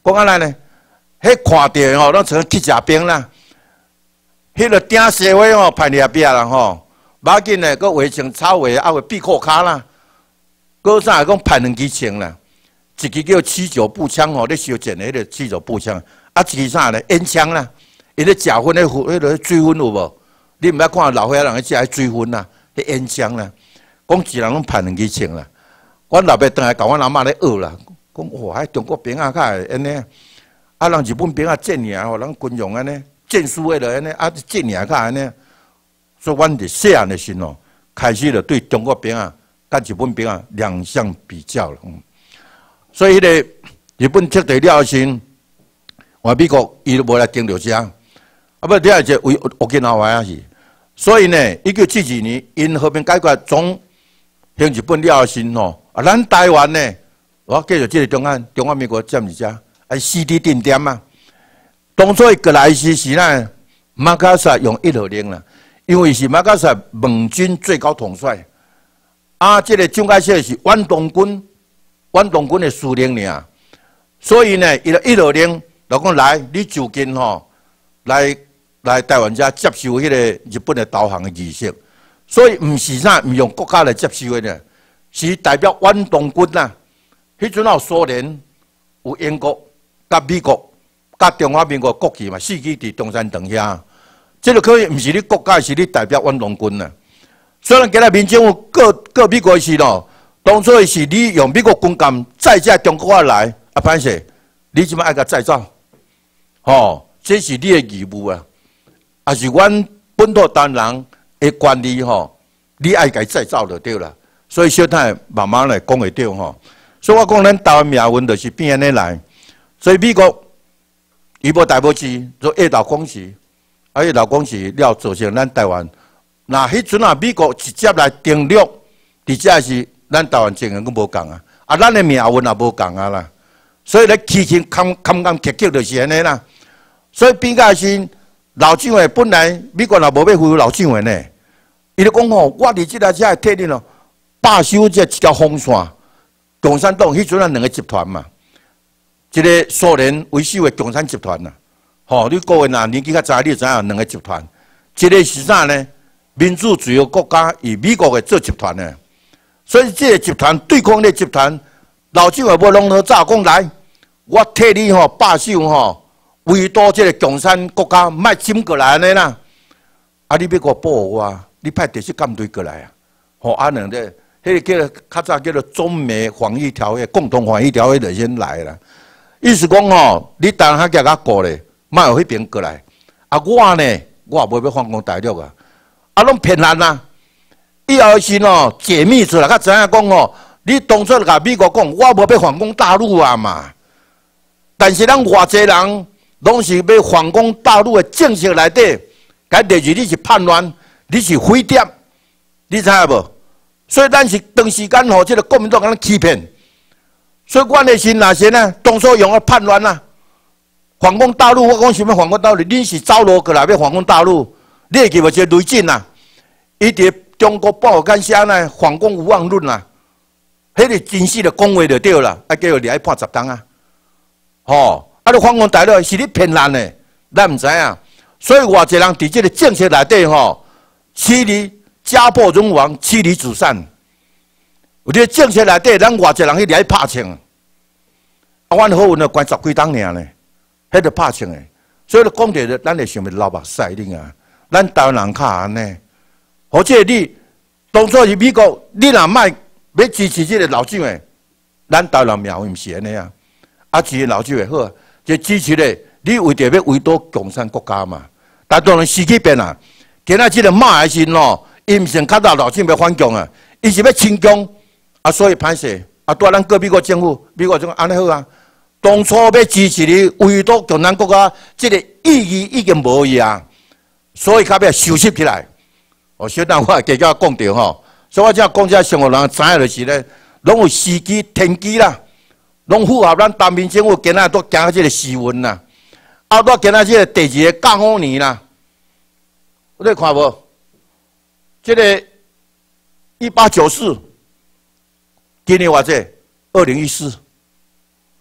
讲安尼呢，迄看到吼，咱像去食冰啦，迄个顶社会吼排列壁啦吼，无要紧嘞，佮围成草围，啊，会闭裤骹啦，佮啥讲排两支枪啦，一支叫七九步枪吼，咧修剪迄个七九步枪，啊，一支啥咧烟枪啦，伊咧食薰迄迄个水薰有无？你毋捌看老岁仔人咧食迄水薰啦，迄烟枪啦，讲一人拢排两支枪啦。阮老爸倒来甲阮阿嬷咧学啦，讲哇，迄中国兵啊，较会安尼，啊，人日本兵啊战赢吼，人军用安尼，战输诶落安尼，啊，战赢较安尼。所以，阮伫细汉诶时吼，开始就对中国兵啊、甲日本兵啊两相比较了。嗯、所以，迄个日本撤退了后时，话美国伊都无来盯着遮，啊，不，第二只为乌克兰话是。所以呢，一九七二年因和平解决总向日本了后时吼，啊，咱台湾呢，我继续即个中央中华民国占伫遮，啊，死伫定点啊。当初伊过来时是呢，马卡萨用一号令啦。因为是马卡萨盟军最高统帅，啊，这个蒋介石是远东军，远东军的司令尔，所以呢，伊个一号令就讲来，你就近吼，来来台湾遮接受迄个日本的投降的仪式，所以毋是啥，毋用国家来接受的呢，是代表远东军呐。迄阵有苏联、有英国、甲美国、甲中华民国国旗嘛，四支伫中山堂遐。这个可以，毋是你国家，是你代表远东军呐。虽然今日民政府各各美国是咯，当初是你用美国军舰载遮中国来，啊，歹势，你即摆爱甲载走，吼，这是你的义务啊，也是阮本土当人的权利吼，你爱甲载走就对啦。所以小太慢慢来讲会对吼。所以我讲咱台湾命运就是变安尼来，所以美国伊无大无志做夜岛攻势。啊！伊老公是了造成咱台湾，那迄阵啊，美国直接来登陆，直接是咱台湾情形佫无共啊，啊，咱的命运也无共啊啦。所以咧，起起坎坎坎坷坷就是安尼啦。所以变甲是老蒋诶，本来美国也无要恢复老蒋诶呢。伊咧讲吼，我伫即个遮替你咯，罢休这一条风线。共产党迄阵啊，两个集团嘛，一个苏联为首诶共产集团呐。吼，你各位若年纪较早，你就知影两个集团，一个是啥呢？民主自由国家与美国的做集团呢，所以这个集团对抗这个集团，老蒋也无拢好早讲来，我替你吼罢休吼，围堵这个共产国家，莫侵过来安尼啦。啊，你美国保护我，你派第七舰队过来啊，吼啊两个，迄个叫做较早叫做中美防御条约、共同防御条约就先来啦。意思讲吼，你当然较较过咧。莫有迄边过来，啊我呢，我也无要反攻大陆啊，啊拢骗人啊！以后是哦解密出来，较知影讲哦，你当初甲美国讲，我无要反攻大陆啊嘛。但是咱偌济人拢是要反攻大陆的政策内底，甲例如你是叛乱，你是匪谍，你知影无？所以咱是长时间吼，这个国民党甲咱欺骗，所以阮的是哪些呢？当初用个叛乱啊！反攻大陆，我讲想要反攻大陆，你是走路过来要反攻大陆，你会记无？一个雷震呐，伊伫中国报刊写呢反攻无望论啦，迄个真实的讲话就对啦，啊叫伊来判十档啊，吼，啊你反攻大陆是你骗人的，咱毋知影，所以偌济人伫即个政策内底吼，欺离家破人亡，妻离子散，有啲政策内底，咱偌济人去来拍枪，啊，阮好运啊，关十几档尔呢。迄个拍枪诶，所以咧讲着，咱会想要流目屎哩啊！咱台湾人较安尼，或者你当初是美国，你若卖要支持即个老蒋诶，咱台湾命运毋是安尼啊！啊，支持老蒋诶好啊，就支持咧，你为着要围堵共产国家嘛。但当然时机变啊，今仔即个马来西亚，伊毋是看到老蒋要反共啊，伊是要清共啊，所以歹势啊，对咱各美国政府，美国就讲安尼好啊。当初要支持你围堵共产国家，这个意义已经无去啊，所以较要收拾起来。哦，小等我加加讲着吼，所以我只讲这上海人知影就是咧，拢有时机天机啦，拢符合咱当民政府今仔都行到这个时运啦，啊，到今仔这个第二个甲午年啦，你看无？这个一八九四，今年偌济？二零一四。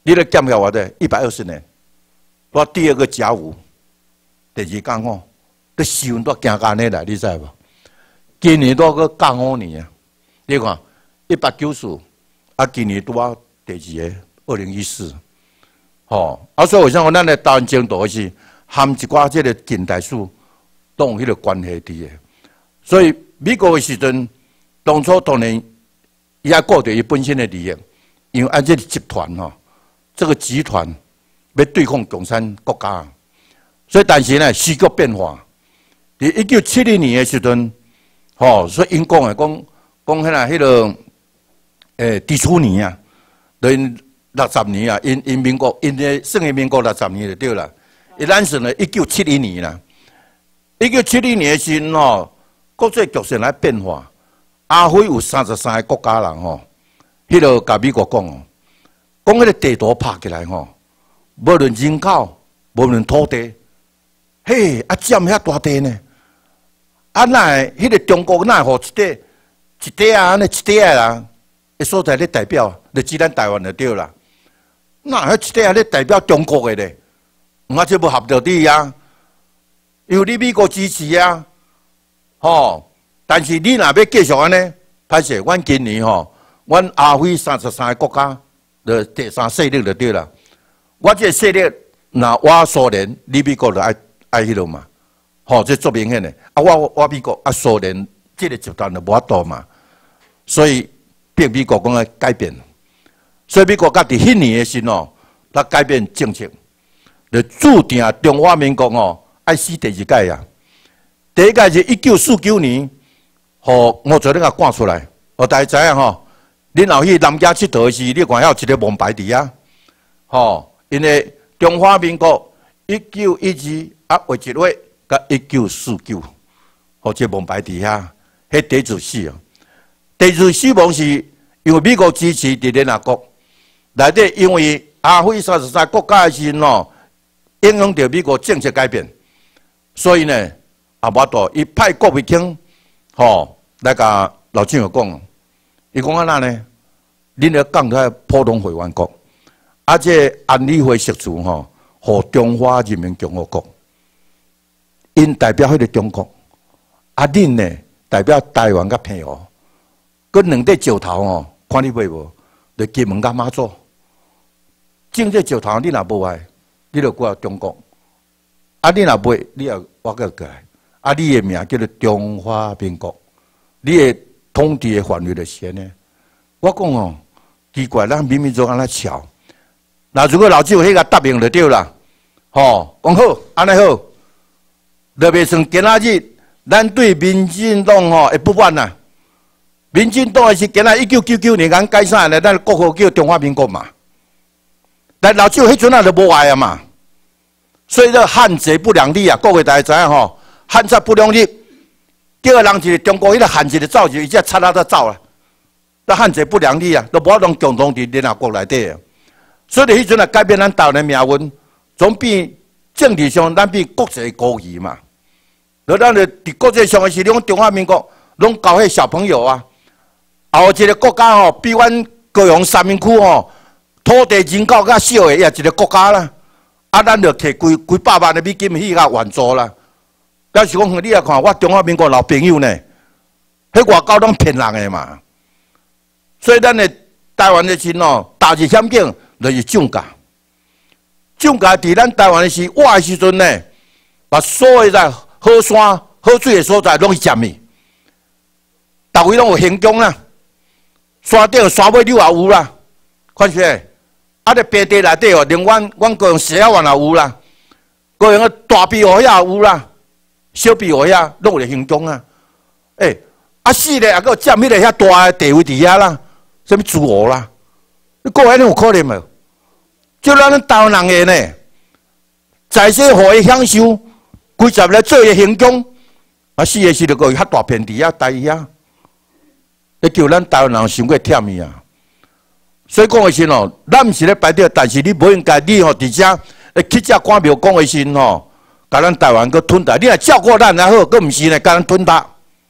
你咧减下我的一百二十年，我第二个甲午，第二降雨，你时运都行干呢啦，你知无？今年都个降五年啊！你看一八九四，啊，今年拄啊第二个二零一四，吼！啊，所以我想讲，咱的台湾前途是含一寡即个近代史，都有迄个关系伫个。所以美国的时阵，当初当然伊也顾着伊本身的利益，因为按这个集团吼，这个集团要对抗共产国家，所以但是呢，时局变化，伫一九七零年的时阵。吼、哦，所以因讲诶，讲讲迄个迄个诶，第初年啊，因六十年啊，因因民国因诶，算诶民国六十年就对啦。伊咱是呢，一九七一年啦，一九七一年诶时阵吼，国际局势来变化，亚非有三十三个国家人吼，迄个甲美国讲哦，讲迄个地图拍起来吼，无论人口，无论土地，嘿，啊占遐大地呢。啊，那迄个中国那互一块一块啊，安尼一块啦，个所在咧代表，就指咱台湾就对啦。那迄一块啊咧代表中国个咧，我这无合着理啊，因为你美国支持啊，吼。但是你若要继续安尼，歹势，阮今年吼，阮亚非三十三个国家的第三势力就对啦。我这势力，那我苏联，你美国就爱爱迄落嘛。吼，这做明显的啊！我我美国啊，苏联这个集团就无法度嘛，所以变美国讲要改变，所以美国家伫迄年的时候，他改变政策，就注定中华民国哦爱死第二届呀。第一届是一九四九年，互我昨天甲赶出来，互大家知影吼，恁若去南京佚佗时，你看遐有一个王牌伫遐，吼，因为中华民国一九一二啊，画一画。甲一九四九，或者王牌底下，迄第一次死哦。第二次死亡是因为美国支持伫联合国内底，因为亚非三十三国家的时哦，影响到美国政策改变，所以呢，也无多伊派郭卫卿吼来甲老蒋讲，伊讲安那呢？恁要讲在普通会员国，啊，这安理会释出吼，互中华人民共和国。因代表迄个中国，啊，恁呢代表台湾甲澎湖，佮两块石头哦，看你买无？就金门甲马祖，种这石头你若无爱，你就过中国；啊，你若买，你也我个过来。啊，你的名叫做中华民国，你的统治的范围就是安尼。我讲哦，奇怪，咱明明做安尼巧，那如果老舅迄个答应就对啦，吼，讲好，安尼好。特别算今仔日，咱对民进党吼会不满呐。民进党是今仔一九九九年刚解散的，咱国号叫中华民国嘛。但老舅迄阵啊就无爱啊嘛，所以这汉贼不两立啊，各位大家知影吼，汉贼不两立，叫人一个中国迄个汉贼就走就伊只插啊都走啦。那汉贼不两立啊，都无能共同伫联合国内底啊。所以迄阵啊改变咱台湾的命运，总比。政治上，咱比国际高义嘛。然后咱就伫国际上的是，拢中华民国拢教迄小朋友啊。后一个国家吼，比阮高雄三明区吼，土地人口较少的也一个国家啦。啊，咱就摕几几百万的美金去甲援助啦。要是讲你也看，我中华民国老朋友呢，迄外口拢骗人的嘛。所以咱的台湾的时吼，大日险境就是涨价。涨价伫咱台湾的时，我的时阵呢，把所有在好山好水的所在拢去占去，逐位拢有行宫啦，山顶山尾柳也有啦，看出来。啊，咧平地内底哦，连阮阮高雄西海湾也有啦，高雄个大庇河遐也有啦，小庇河遐拢有咧行宫啊。诶、欸，啊死咧，还佫占迄个遐大的地位伫遐啦，什么诸侯啦，你讲安尼有可能无？就咱咱台湾人个呢，在世互伊享受，规十来做伊行宫，啊死个时就个较大片地啊，待遐，你叫咱台湾人伤过忝伊啊。所以讲的时吼，咱毋是咧排队，但是你无应该你吼，伫遮诶去遮看庙讲的时吼，甲咱台湾个吞大，你若照顾咱也好，佫毋是呢，甲咱吞大。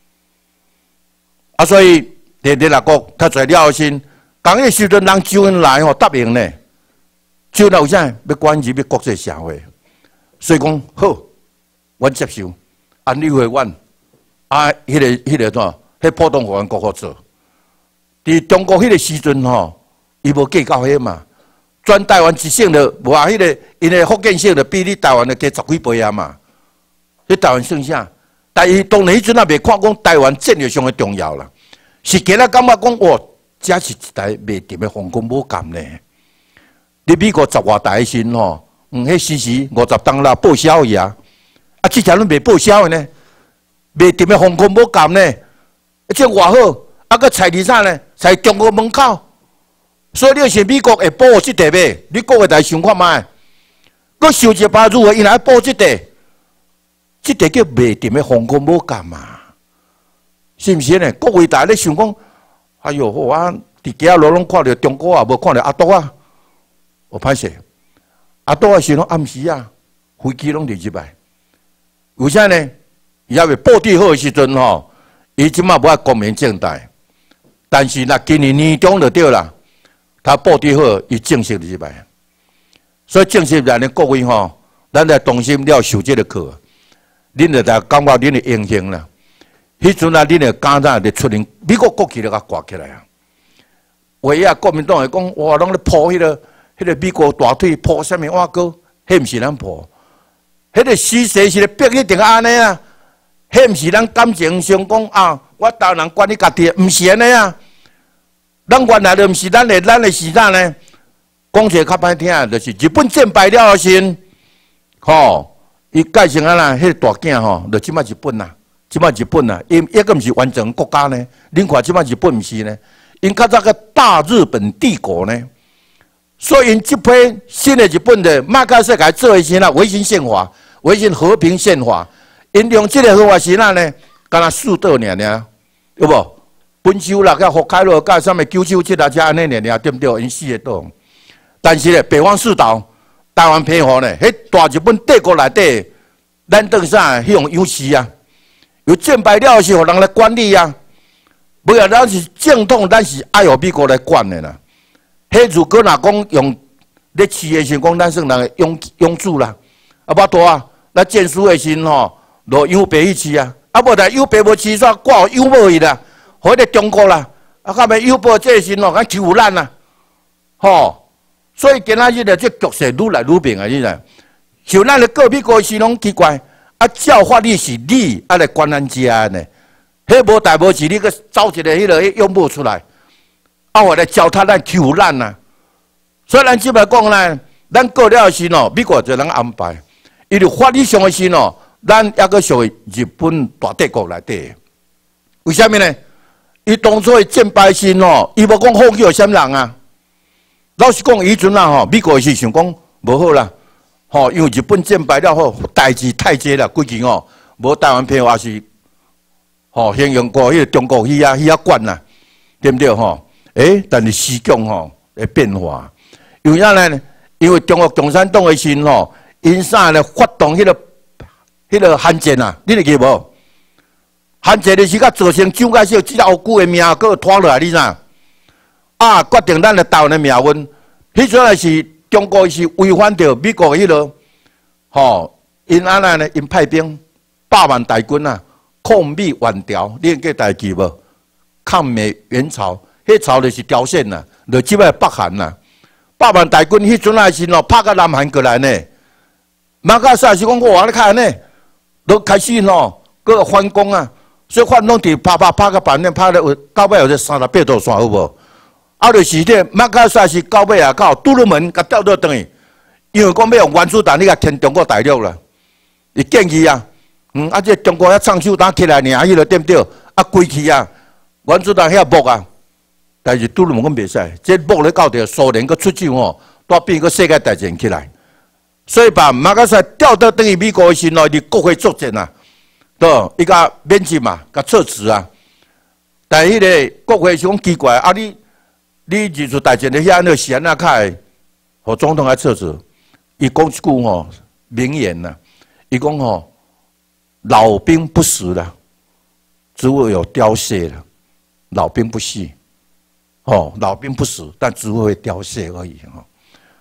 啊，所以联联合国较侪了后先，讲迄时阵人周恩来吼答应呢。 就那有啥要关入要国际社会，所以讲好，我接受，安理会阮啊，迄、那个迄、那个怎？迄普通法院国好做。伫中国迄个时阵吼，伊无计较迄嘛，全台湾一省的无啊，迄个因为福建省的比你台湾的加十几倍啊嘛。迄台湾算啥？但伊当然迄阵也未看讲台湾战略上的重要啦，是今仔感觉讲哦，这是一台袂掂的航空母舰呢。你美国十外台时吼，嗯，迄时时五十吨啦报销伊啊，啊，之前拢未报销的呢，袂掂的航空母舰呢，而且偌好，啊个菜伫啥呢？在中国门口，所以你是美国会保护即块袂？你国会来想看卖，佮想一把如何因来保即块？即块叫袂掂的航空母舰嘛？是毋是呢？国会大咧想讲，哎哟，我伫街路拢看到中国啊，无看到阿多啊。我歹势，阿多啊时拢暗时啊，飞机拢入入来。为啥呢？伊还未布置好的时阵吼，伊即马无爱光明正大。但是若今年年中就对啦，他布置好，伊正式入来。所以正式入来呢，各位吼，咱来同心了受这个课，恁就来感觉恁的英雄啦。迄阵啊，恁的家长就出现美国国旗就甲挂起来啊。唯一啊，国民党会讲哇，拢咧破迄个。迄个美国大腿破啥物碗糕？迄毋是咱破，迄个死势是咧逼一定安尼啊！迄毋是咱感情上讲啊，我台湾人管你家己，毋是安尼啊！咱原来就毋是咱的，咱的是啥呢？讲一个较歹听，就是日本战败了后先，吼，伊改成啊啦，迄个大囝吼，就即摆日本啦，即摆日本啦，因抑个毋是完整国家呢。恁看即摆日本毋是呢？因较早个大日本帝国呢。所以，因这批新的日本的马克思改做一些啦，维新宪法、维新和平宪法，因用这个合法是哪呢？敢若四道尔尔，有无？本州啦、甲福开罗、甲什么九州这大家安尼尔尔，对不对？因四个岛，但是咧，北方四岛、台湾澎湖呢，迄大日本帝国内底，咱当啥迄种优势啊？有战败了是互人来管理啊？不要，咱是正统，咱是爱由美国来管的啦。迄如果若讲用咧饲的时讲，咱算人的养养主啦，啊无多啊，咱建书的时吼，落养白去饲啊，啊无来养白无饲煞，挂养某伊啦，互迄个中国啦，啊到尾养白这时吼，敢欺负咱啦，吼，所以今仔日的这局势愈来愈明啊，你知？像咱的个美国时拢奇怪，啊照法律是你啊来管咱家呢，迄无代无志，你个走一个迄个养某出来。啊！我来教他咱欺负咱呐，所以咱即摆讲呢，咱过了时喏，美国就能安排。伊就法律上的时喏，咱抑个属于日本大帝国内底。为虾米呢？伊当初的战败时喏，伊无讲放弃有啥人啊？老实讲，以前啊吼，美国是想讲无好啦，吼，因为日本战败了后，代志太济啦，规矩哦，无台湾偏也是，吼，先用过迄个中国去啊去啊管啦，对不对吼？诶，但是时局吼会变化，因为啥呢？因为中国共产党的时吼，因啥呢？发动迄、那个、迄个汉奸啊，你会记无？汉奸的时甲造成蒋介石即个乌龟的命搁拖落来，你知？啊，决定咱的台湾的命运。迄阵也是中国是违反着美国的迄、那个，吼，因安尼呢？因派兵百万大军啊，抗美援朝，你记代记无？抗美援朝。迄朝就是朝鲜呐，就即摆北韩呐，百万大军迄阵啊是喏，拍到南韩过来呢。马克思是讲我安尼看呢，都开始喏，个反攻啊，所以反攻伫拍拍拍个版面，拍了有到尾有这三十八度线，有无？啊，就是这马克思是到尾啊，到杜鲁门甲调倒转去，因为讲要用原子弹，你甲填中国大陆啦。伊建议啊，嗯，啊这中国遐唱首打起来呢，迄个对不对？啊，归去啊，原子弹遐木啊。但是杜鲁门讲袂使，这木咧到着苏联个出手吼，都变个世界大战起来。所以把马克思调到等于美国时喏，伫国会作战啊，对，伊甲免职嘛，甲撤职啊。但迄个国会是讲奇怪，啊你你日出大战的遐那是安那开，互总统来撤职。伊讲一句吼名言呐，伊讲吼老兵不死了，只会有凋谢了，老兵不死。哦，老兵不死，但只会凋谢而已哈。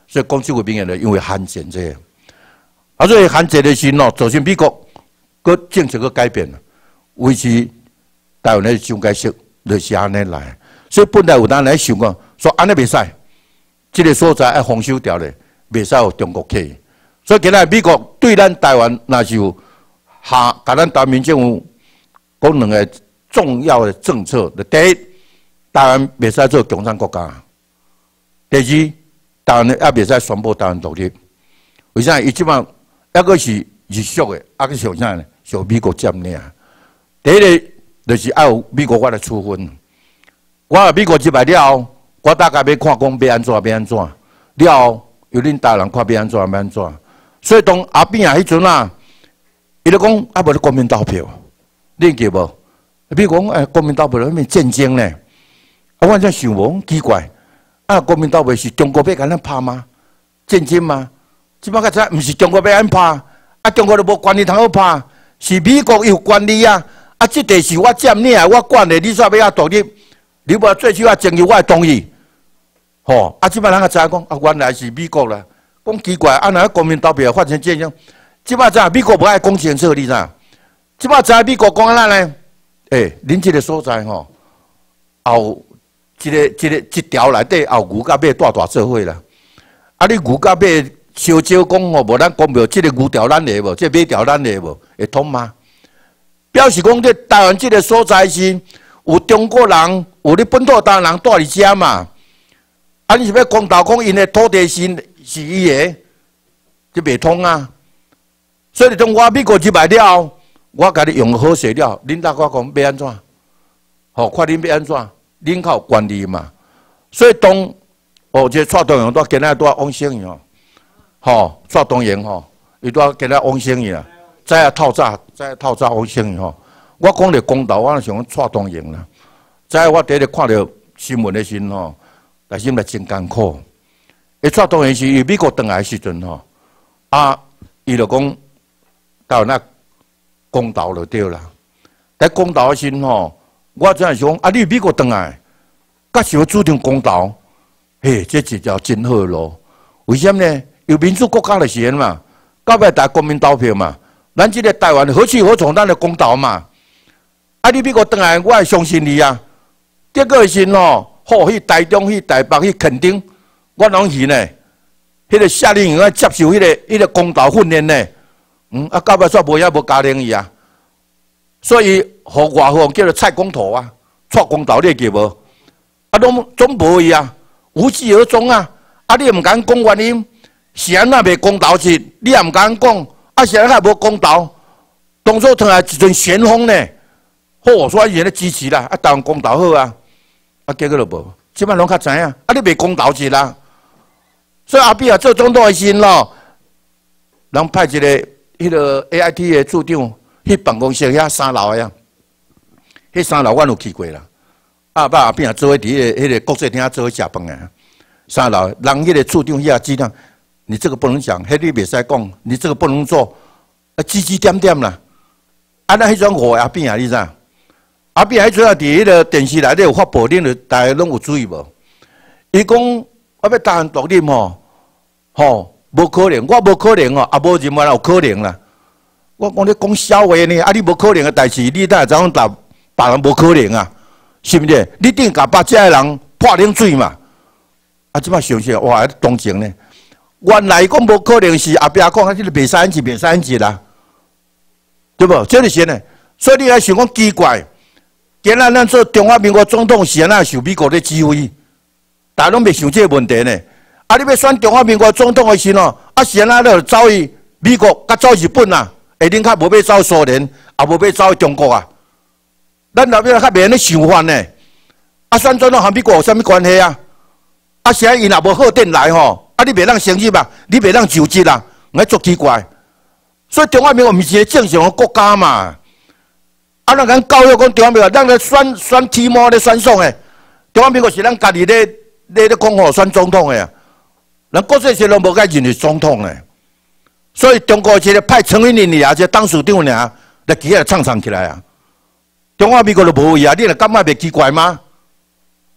所以讲这个名言呢，因为罕见这个，啊，所以罕见的时咯，造成美国个政策个改变，维持台湾的蒋介石就是安尼来。所以本来有人来想讲，说安尼袂使，这个所在要封锁掉咧，袂使有中国客。所以今仔美国对咱台湾若是有下，甲咱台湾民政府讲两个重要的政策，第一，台湾袂使做共产国家；第二，台湾也袂使宣布台湾独立。为啥？伊即摆抑个是日属的，抑个是啥呢？受美国占领。第一个就是要有美国我来处分。我来美国入来了后，我大概要看讲要安怎要安怎，了后由恁台湾人看要安怎要安怎。所以当阿扁啊迄阵啊，伊就讲啊无咧国民投票，恁记无？比如讲诶，国民投票迄面战争呢？啊，我真想无奇怪，啊，国民投票是中国要甲咱拍吗？战争吗？即摆个知，毋是中国要安拍，啊，中国都无权利通好拍，是美国有权利啊！啊，即地是我占领，我管的，你煞要啊独立？你无最少要征求我的同意，吼！啊，即摆人个知讲，啊，原来是美国啦。讲奇怪，啊，若国民投票发生这样，即摆知美国无爱讲清楚，你知？即摆知美国讲安怎呢？诶、欸，恁即个所在吼，后即、这个、即、这个、即条内底后牛甲马大大做伙啦。啊，你牛甲马烧少讲吼，无咱讲无，即个牛条咱的无，即个马条咱的无，会通吗？表示讲，这台湾即个所在是有中国人，有你本土台湾人住伫遮嘛。啊，你是要公道讲因的土地是是伊的，这袂通啊！所以当我美国入来了后，我甲你用好势了，恁大我讲要安怎？吼，看恁要安怎？恁较有权利嘛。所以当哦，这蔡东阳都今仔拄啊汪星宇哦，吼，蔡东阳吼，伊拄啊今仔汪星宇啊，再啊透早，再啊透早汪星宇吼。我讲着公道，我想讲蔡东阳啦。再我第一日看到新闻的时吼。内心来真艰苦，伊蔡当然是伊美国回来的时阵吼，啊，伊就讲到那公道就对啦。在公道的时吼，我真系想，啊，你美国回来，甲是要主张公道，嘿，这一条真好路。为什么呢？有民主国家的时嘛，到尾大国民投票嘛，咱这个台湾何去何从？咱的公道嘛。啊，你美国回来，我会相信你啊。结果是吼。好，去台中、去台北、去垦丁，我拢去呢。迄个夏令营要接受迄个、迄个公道训练呢。嗯，啊，到尾煞无遐无加零伊啊。所以，互外行叫做蔡公头啊，蔡公道你记无？啊，拢总无伊啊，无疾而终啊。啊，你毋敢讲原因，是安那袂公道是？你也毋敢讲，啊，是安那无公道？当初传来一阵旋风呢。好，所以伊咧支持啦，啊，台湾公道好啊。啊，结果就无，即摆拢较知影，啊，你袂公道是啦。所以阿扁啊做总统的时咯，人派一个迄个 A I T 的处长去办公室遐三楼的啊，迄三楼我有去过啦。啊，把阿扁啊做迄伫迄个国际厅做食饭啊，三楼人迄个处长遐指导，你这个不能讲，迄你袂使讲，你这个不能做，啊指指点点啦。啊，那迄种我阿扁啊，你知？阿扁迄阵啊，伫迄个电视内底有发布，恁着大家拢有注意无？伊讲我要台湾独立吼，吼无可能，我无可能哦，啊无认为有可能啦。我讲你讲笑话呢，啊你无可能的代志，你哪会怎样答别人无可能啊？是毋是？你顶甲把遮个人泼冷水嘛？啊，即摆想想，哇，同情呢。原来讲无可能是阿扁讲，啊，即个袂使安置，袂使安置啦，对无？这就是呢。所以你来想讲奇怪。今仔咱做中华民国总统是安那受美国咧指挥，大家拢袂想这个问题呢。啊，你要选中华民国总统的时候，啊是安那咧走去美国，甲走日本啊，下恁较无要走苏联，也无要走中国啊。咱后尾较袂安尼想法呢。啊，选总统和美国有啥物关系啊？啊，是啊，伊若无好电来吼，啊，你袂当升级嘛，你袂当就职啦，我足奇怪。所以中华民国毋是一个正常的国家嘛。啊，咱讲教育讲中华民国，咱咧选选题目咧选爽诶。中华民国是咱家己咧咧咧讲吼选总统诶啊。咱国际上拢无甲认为总统诶，所以中国一个派陈云林尔，这当属长尔，来起来唱唱起来啊。中华民国就无伊啊，你若感觉袂奇怪吗？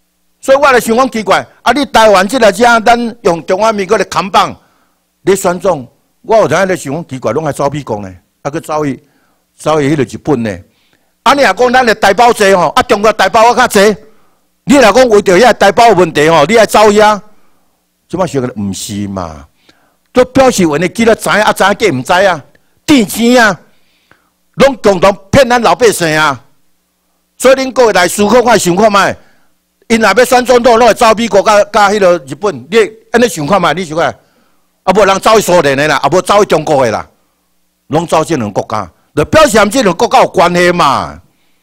所以我就想讲奇怪，啊，你台湾即个遮，咱用中华民国的扛棒咧选总，我有阵咧想讲奇怪，拢爱走美国呢，啊，去走去走去迄个日本呢。啊，你若讲咱的台胞济吼，啊，中国台胞我较济，你若讲为着遐台胞问题吼，你爱走遐，即摆想个毋是嘛？都表示阮的记得知影，啊知影计毋知啊，垫钱啊，拢共同骗咱老百姓啊。所以恁各位来思考看，想看卖。因若要选总统，拢会走美国甲甲迄个日本，你安尼想看嘛？你想看？啊，无人走去苏联的啦，啊，无走去中国的啦，拢走这两个国家，就表示含这两个国家有关系嘛。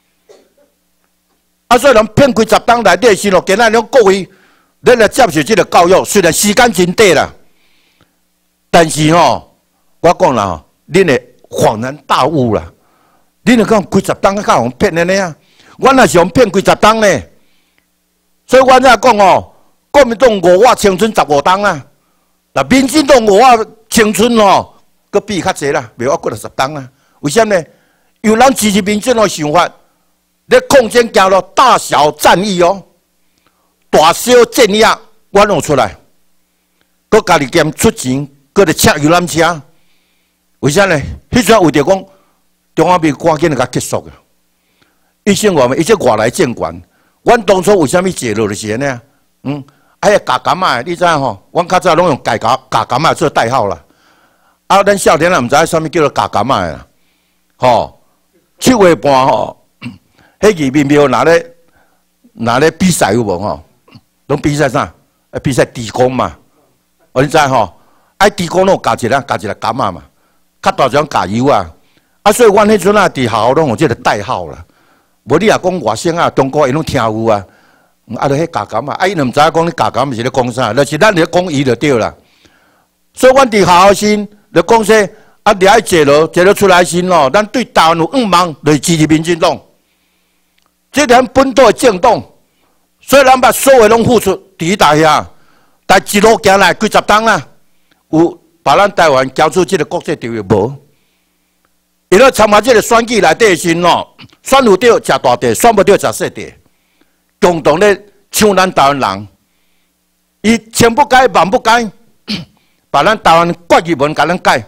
啊，所以人骗几十档内底的时候，今仔日各位咱来接受这个教育，虽然时间真短啦，但是吼，我讲啦吼，恁会恍然大悟啦。恁会讲几十档啊，较互骗的呢啊？我若是互骗几十档呢？所以我才讲哦，国民党五我青春十五档啦，那民进党五我青春哦，佮比较济啦，袂我过了十档啦。为什么呢？有人支持民进党想法，咧抗战行了大小战役哦，大小战役我弄出来，佮家己兼出钱，佮咧拆游览车。为啥呢？迄阵为着讲中华民国赶紧甲结束个，伊生我们伊这外来监管。阮当初为虾米坐落就是安尼啊？嗯，哎呀，假感啊，你知影吼？阮较早拢用假假假感啊做代号啦。啊，咱少年啊，毋知啥物叫做假感啊啦。吼，七月半吼，迄个民庙拿咧拿咧比赛有无吼？拢比赛啥？啊，比赛地公嘛。哦，你知吼？爱地公拢加一个加一个感啊嘛，较大种加油啊。啊，所以阮迄阵啊，伫学校拢有即个代号啦。无你也讲外省啊，中国因拢听有啊，啊，著迄假感啊，啊，伊若毋知影讲你假感是咧讲啥，就是咱咧讲伊就对啦。所以阮伫学校时，就讲说，啊，你爱坐落，坐落出来时咯，咱对台湾有愿望，就是支持民进党，这咱本土的政党，所以咱把所有拢付出伫大遐，但一路行来几十档啦，有把咱台湾交出这个国际地位无？伊咧参加这个选举内底时咯，选有着食大地，选无着食小地，共同咧抢咱台湾人。伊千不改万不改，把咱台湾国语文甲咱改。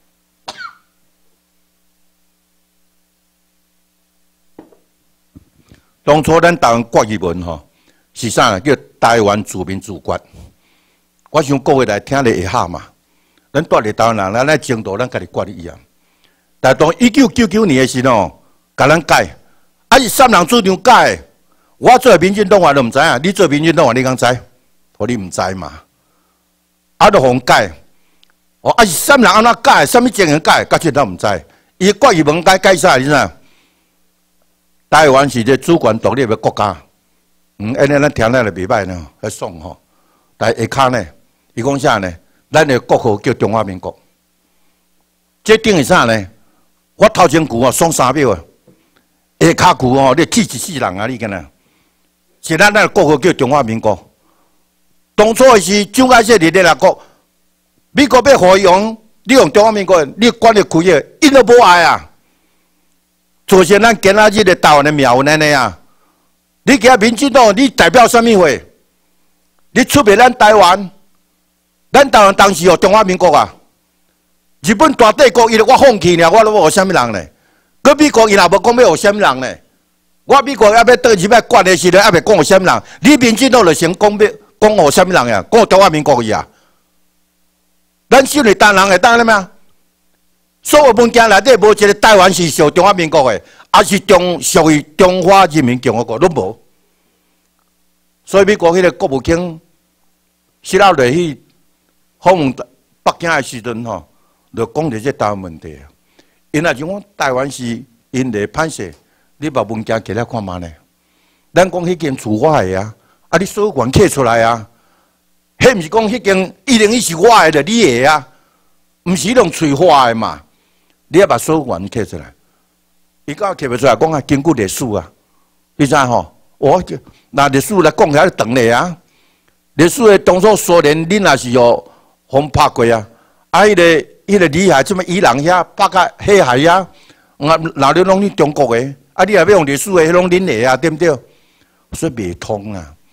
当初咱台湾国语文吼是啥？叫台湾自民自决。我想各位来听咧会下嘛。咱住咧台湾人，咱来争夺咱家己国语啊。但当一九九九年的时候，甲咱改，啊是三人主张改。我做民进党员都毋知影，你做民进党员你敢知？我你毋知嘛？啊，都互改。哦，啊是三人安怎改？什么情形改？到现在毋知。伊国语文改改啥？你知影？台湾是一个主权独立的国家。嗯，安尼咱听来就袂歹呢，迄爽吼。但下骹呢，伊讲啥呢？咱的国号叫中华民国。这等于啥呢？我头前句哦，爽三秒啊！下骹句哦，你气一世人啊！你敢若？是咱咱国号叫中华民国。当初的是蒋介石伫咧国，美国要互伊用，你用中华民国，你管得开个，因都无爱啊！造成咱今仔日的台湾的命运安尼啊！你今民进党，你代表啥物货？你出卖咱台湾，咱台湾当时有中华民国啊！日本大帝国，伊就我放弃了，我都无虾米人呢？佮美国伊也无讲要有虾米人呢？我美国要要倒入来管的时阵，还袂讲有虾米人？你民进党就先讲要讲有虾米人呀？讲中华民国伊啊？咱手里当人会当了咩？所有物件内底无一个台湾是属中华民国的，还是中属于中华人民共和国都无。所以美国迄个国务卿希拉里去访问北京的时阵吼。就讲着这台湾问题啊，因若就讲台湾是因地歹势，你把文件起来看嘛呢？咱讲迄间厝我的啊，啊你所有权刻出来啊，迄毋是讲迄间一零一是我的，就你的啊，毋是用嘴画的嘛？你要把所有权刻出来，伊讲刻不出来，讲啊根据历史啊，你知吼？我拿历史来讲遐长咧啊，历史的当初苏联恁也是有轰拍过啊，啊迄个。迄个厉害，即么伊朗遐拍甲黑海遐，啊，哪里拢你中国的，啊，你也要用历史的，迄拢恁的啊，对不对？所以袂通啊。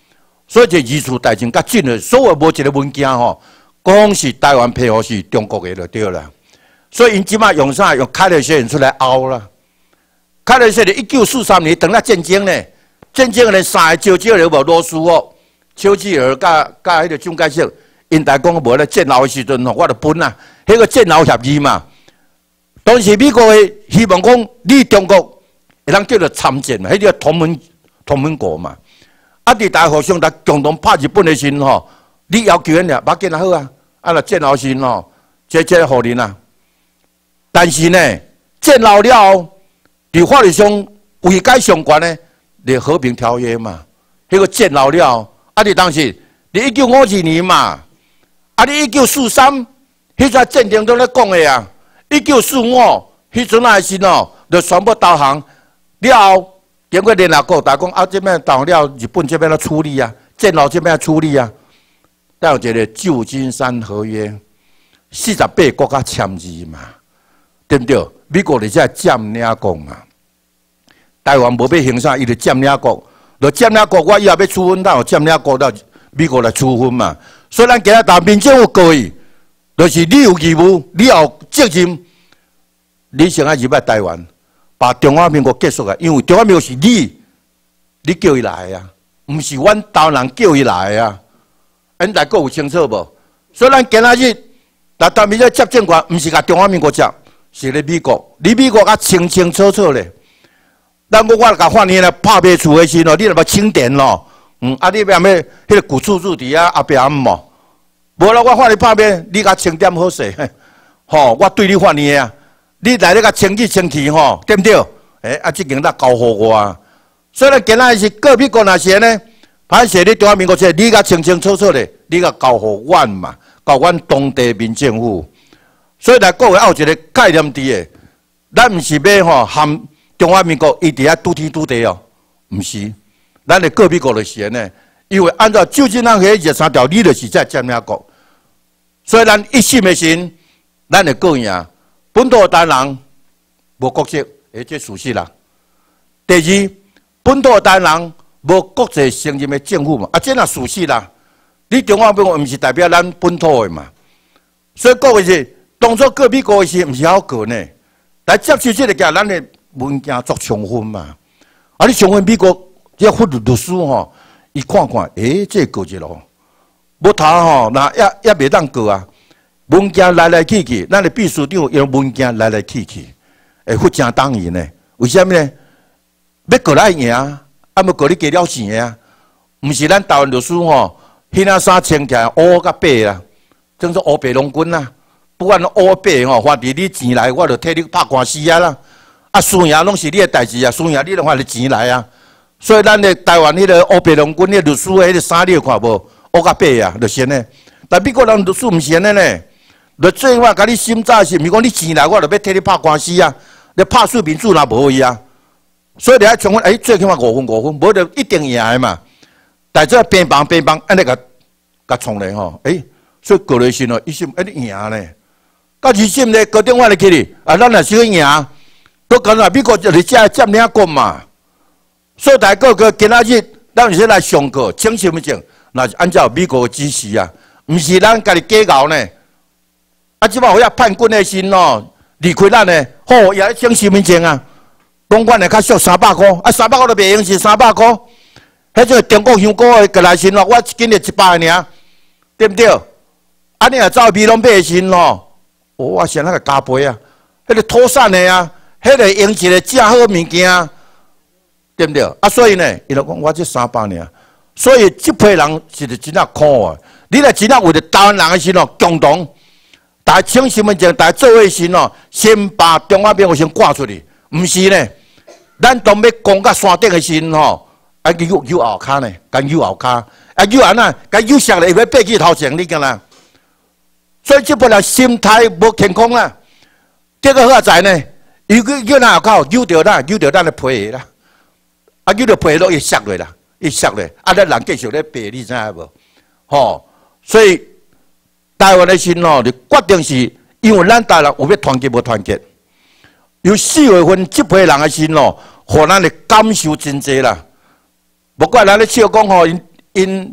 所以这移除代证较紧的，所有无一个文件吼，讲是台湾配合是中国的就对了。所以因即马用啥？用开了些人出来拗啦。开了些人一九四三年等那战争呢，战争的三个招招了无罗斯哦，丘吉尔甲甲迄个蒋介石，因大讲无咧战后的时阵吼，我就分啦，迄个战后协议嘛。当时美国的希望讲，你中国会当叫做参战嘛，迄个同盟同盟国嘛。啊！伫大互相来共同拍日本的时吼，你要求因俩，把见啊好啊！啊，若战后时吼，这这互恁啊。但是呢，战后了后，伫法律上位阶上悬呢，就和平条约嘛。迄个战后了后，啊！你当时，你一九五二年嘛，啊！你一九四三，迄阵战争都咧讲的啊。一九四五，迄阵啊时吼，就全部投降了后。经过联合国，大讲啊，这边到了日本这边来处理啊，战后这边来处理啊。但有一个旧金山合约，四十八国家签字嘛，对不对？美国伫遮占领国嘛，台湾无要行啥，伊就占领国，就占领国，我以后要处分，咱有占领国，到美国来处分嘛。所以咱今日台民政府告伊，就是你有义务，你有责任，你先爱入来台湾。把中华民国结束啊！因为中华民国是你，你叫伊来啊，唔是阮台湾人叫伊来啊。恁大家有清楚无？所以咱今仔日，咱台面在接政权，唔是甲中华民国接，是咧美国。你美国较清清楚楚咧。咱我我甲发现咧，拍卖厝的时咯，你若要清电咯，嗯，啊，你要咩？迄个古厝住伫啊后壁暗无？无啦，我发现拍卖，你甲清点好势，吼，我对你发现啊。你来咧个清气清气吼，对不对？诶、欸，啊，即间咱交互我啊。所以咱今仔是各美国那些呢，歹势你中华民国说，你甲清清楚楚咧，你甲交互阮嘛，交阮当地民政府。所以来各位还有一个概念伫诶，咱毋是要吼含中华民国伊伫遐拄天拄地哦，毋是。咱的各美国就是安尼，因为按照旧金山协议二三条，你就是在占领国，所以咱一心的心，咱会过赢。本土台人无国籍，诶，这事实啦。第二，本土台人无国际承认的政府嘛，啊，这若事实啦。你中华民国毋是代表咱本土的嘛，所以各位是当初过美国的时，毋是好过呢。来接受这个家，咱的文件作充分嘛。啊，你充分美国这法律律师吼，伊看看，诶，这过一咯，无头吼，那也也袂当过啊。文件来来去去，咱的秘书长用文件来来去去，会负正当伊呢？为什么呢？要过来赢，啊，要过你加了钱啊！毋是咱台湾律师吼，迄那衫穿起来乌甲白啦，正说乌白龙君啦。不管乌白吼，反正你钱来，我就替你拍官司啊啦。啊，输赢拢是你的代志啊，输赢你就反正钱来啊。所以咱的台湾迄个乌白龙君的律师迄个衫，你有看无？乌甲白啊，就是安尼。但美国人律师毋是安尼呢。就最起码甲你审查是，毋是讲你钱来，我就要替你拍官司啊！你拍视频主那无伊啊，所以你爱充分，哎，最起码五分五分，无就一定赢的嘛。但这乒乓乒乓，安尼甲甲冲咧吼，哎，所以过来时咯，一心一直赢咧。到二心咧，个电话来去哩，啊，咱若是去赢，都讲啦，美国就是遮占领国嘛。所以大家个今仔日，咱是来上课，清心一清，那是按照美国的指示啊，毋是咱家己假搞呢。啊！即摆有遐叛军的心咯，离开咱呢，好也省身份证啊。讲阮的较俗三百块，啊三百块都袂用是三百块。迄种中国香港的过来时咯，我今日一百个尔，对不对？啊，你若走美拢买时咯，哦，我先那个加倍啊，迄个妥善的啊，迄个用一个正好物件，对不对？啊，所以呢，伊就讲我这三百尔，所以这批人是真正苦啊。你若真正为了台湾人的时咯，共同。大清身份证，大做伙时咯，先把中华民国先挂出去，毋是呢？咱当要攻到山顶的时吼，啊，有有后骹呢，甲有后骹，啊有安那，甲有下来要爬去头前，你干啦？所以这波人心态无健康啦。这个好在呢，有个有那后口，有着咱，有着咱的皮啦，啊有着皮都一摔落啦，一摔落，啊，咱人继续咧爬，你知影无？吼，所以。台湾的心哦，就决定是因为咱台湾有要团结无团结，有四月份这批人的心哦，互咱的感受真济啦。不管咱咧笑讲吼，因因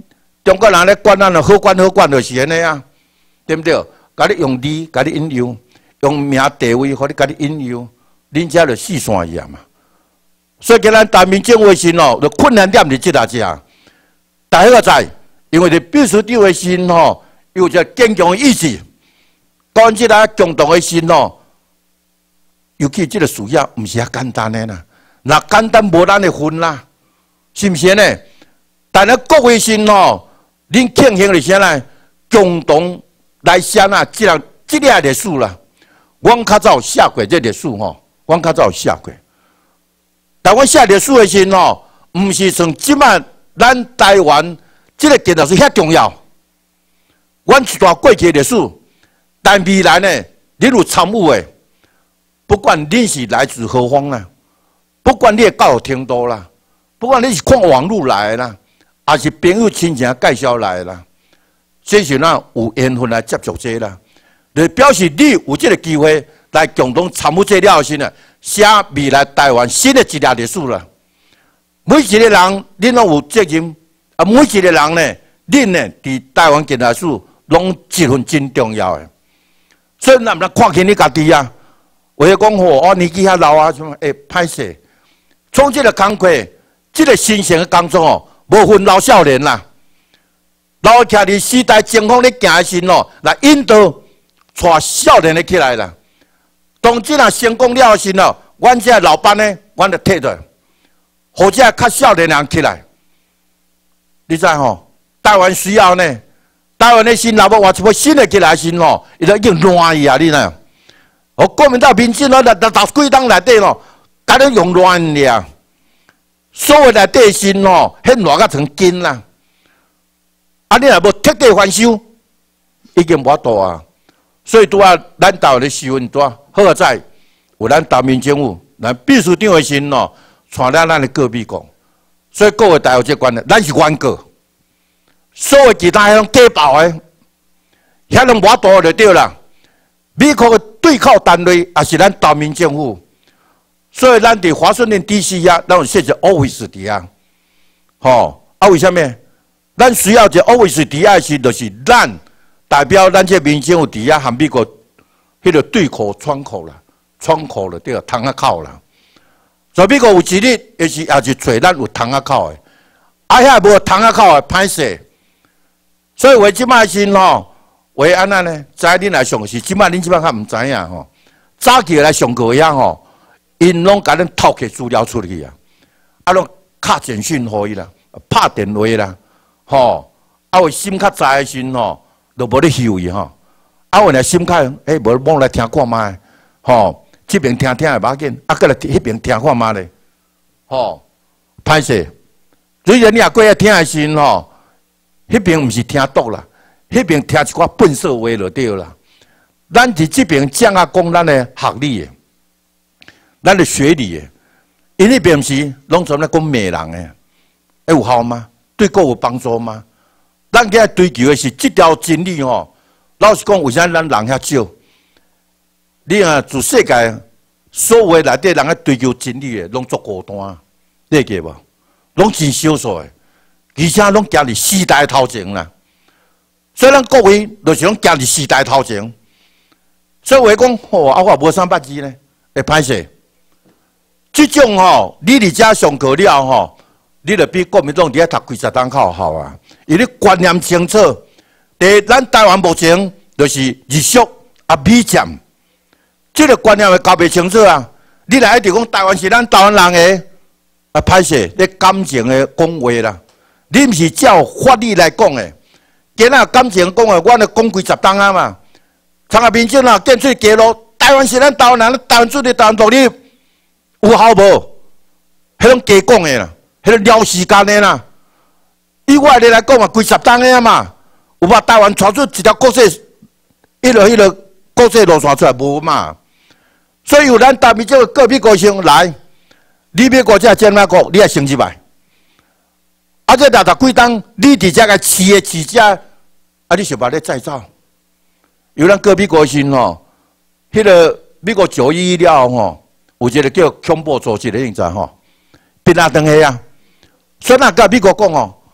中国人咧管咱，好管好管就是安尼啊，对不对？甲你用利，甲你引诱，用名地位，互你甲你引诱，恁遮就四线一样嘛。所以，今咱台民政卫生哦，就困难点伫即搭只。大家个知，因为你秘书长的心吼，有一个坚强的意志，讲即个共同的心吼，尤其即个事业，毋是遐简单的啦。若简单无咱的分啦，是毋是呢？但係各位心吼，恁庆幸是啥呢？共同来写啊，即个即个历史啦。阮较早有写过这历史吼，阮较早有写过。但阮写历史的时吼，毋是像即摆咱台湾即个建筑是遐重要。阮一段过去的历史，但未来呢，恁有参与的，不管恁是来自何方啦，不管你的教育程度啦，不管你是看网络来的啦，还是朋友亲情介绍来的啦，这是咱有缘分来接触这啦，就表示你有这个机会来共同参与这了先啊。写未来台湾新的一页历史啦，每一个人恁拢有责任，啊，每一个人呢，恁呢，伫台湾建历史拢一份真重要的。所以咱毋通看轻你家己啊，或者讲吼，我年纪较老啊，什么会歹势。从这个工课，这个新鲜的工作哦，无分老少年啦，老徛伫时代前方咧行的时哦，来引导带少年的起来啦。当即若成功了时哦，阮这老板呢，阮就退着，或者较少年人起来。你知吼？台湾需要呢，台湾的新老板换一波新的起来时吼，伊就已经乱去啊！你呢？哦，国民党民进党六六十几党内底咯，甲你用乱了，所有内底心吼，迄乱甲成金啦。啊，你若无彻底翻修，已经无法度啊。所以拄啊，咱台湾的新闻拄啊。好在有咱台民政府，咱秘书长的心咯，带了咱的各秘讲，所以各位大有这观念，咱是原告，所有其他迄种假报的，遐拢无多就对啦。美国的对口单位也是咱台民政府，所以咱伫华盛顿 D C 啊，咱有设置 office 伫啊，吼啊为什么？咱需要一个 office 伫啊是，就是咱代表咱这民政府伫啊，和美国。迄个对口窗口啦，窗口了对个窗仔口啦。所以美国有一日，也是也是找咱有窗仔口的，啊遐无窗仔口的歹势。所以为即摆先吼，为安那呢？知恁来上是，即摆恁即摆较毋知影吼。早期来上课遐吼，因拢甲恁偷摕资料出去啊，啊拢敲简讯互伊啦，拍电话啦，吼，啊有心较早的时吼，都无咧休伊吼。啊，有若心卡，诶，无往来听看卖，吼，这边听听也无要紧，啊，过来迄边听看卖咧，吼，歹势。所以你若过来听的时吼，迄边毋是听毒啦，迄边听一寡笨色话就对啦。咱伫这边讲啊讲咱的学理的，咱的学理的，因迄边是拢全咧讲骂人的，会有效吗？对各有帮助吗？咱今日追求的是这条真理吼。老实讲，为啥咱人遐少？你啊，自世界所有内底人咧追求真理的，拢足孤单，理解无？拢真少数的，而且拢行伫时代头前啦。所以咱各位就是拢行伫时代头前。所以话讲，吼、哦，啊，我无啥捌字呢，会歹势。即种吼，你伫遮上课了吼，你著比国民党伫遐读几十档较好啊，因为观念清楚。第，咱台湾目前就是日俗啊美占，这个观念会搞袂清楚啊！你来一直讲台湾是咱台湾人的啊，歹势，你感情的讲话啦，你毋是照法律来讲的。今仔感情讲的，我咧讲几十档啊嘛。参加民众啊，建出街路，台湾是咱台湾人，台湾主义、台湾独立，有效无？迄种假讲的啦，迄种撩时间的啦。以我哋来讲啊，几十档的啊嘛。有把台湾传出一条国际，迄落迄落国际路线出来无嘛？所以有咱台面这个各批高生来，你美国这怎么国，你也成一摆。啊，这六十几档，你伫遮个饲的饲者，啊，你想把你再造？有咱各批高生吼，迄、那个美国九一一了吼，有一个叫恐怖组织的，你知吼？变阿登去啊！所以那甲美国讲吼。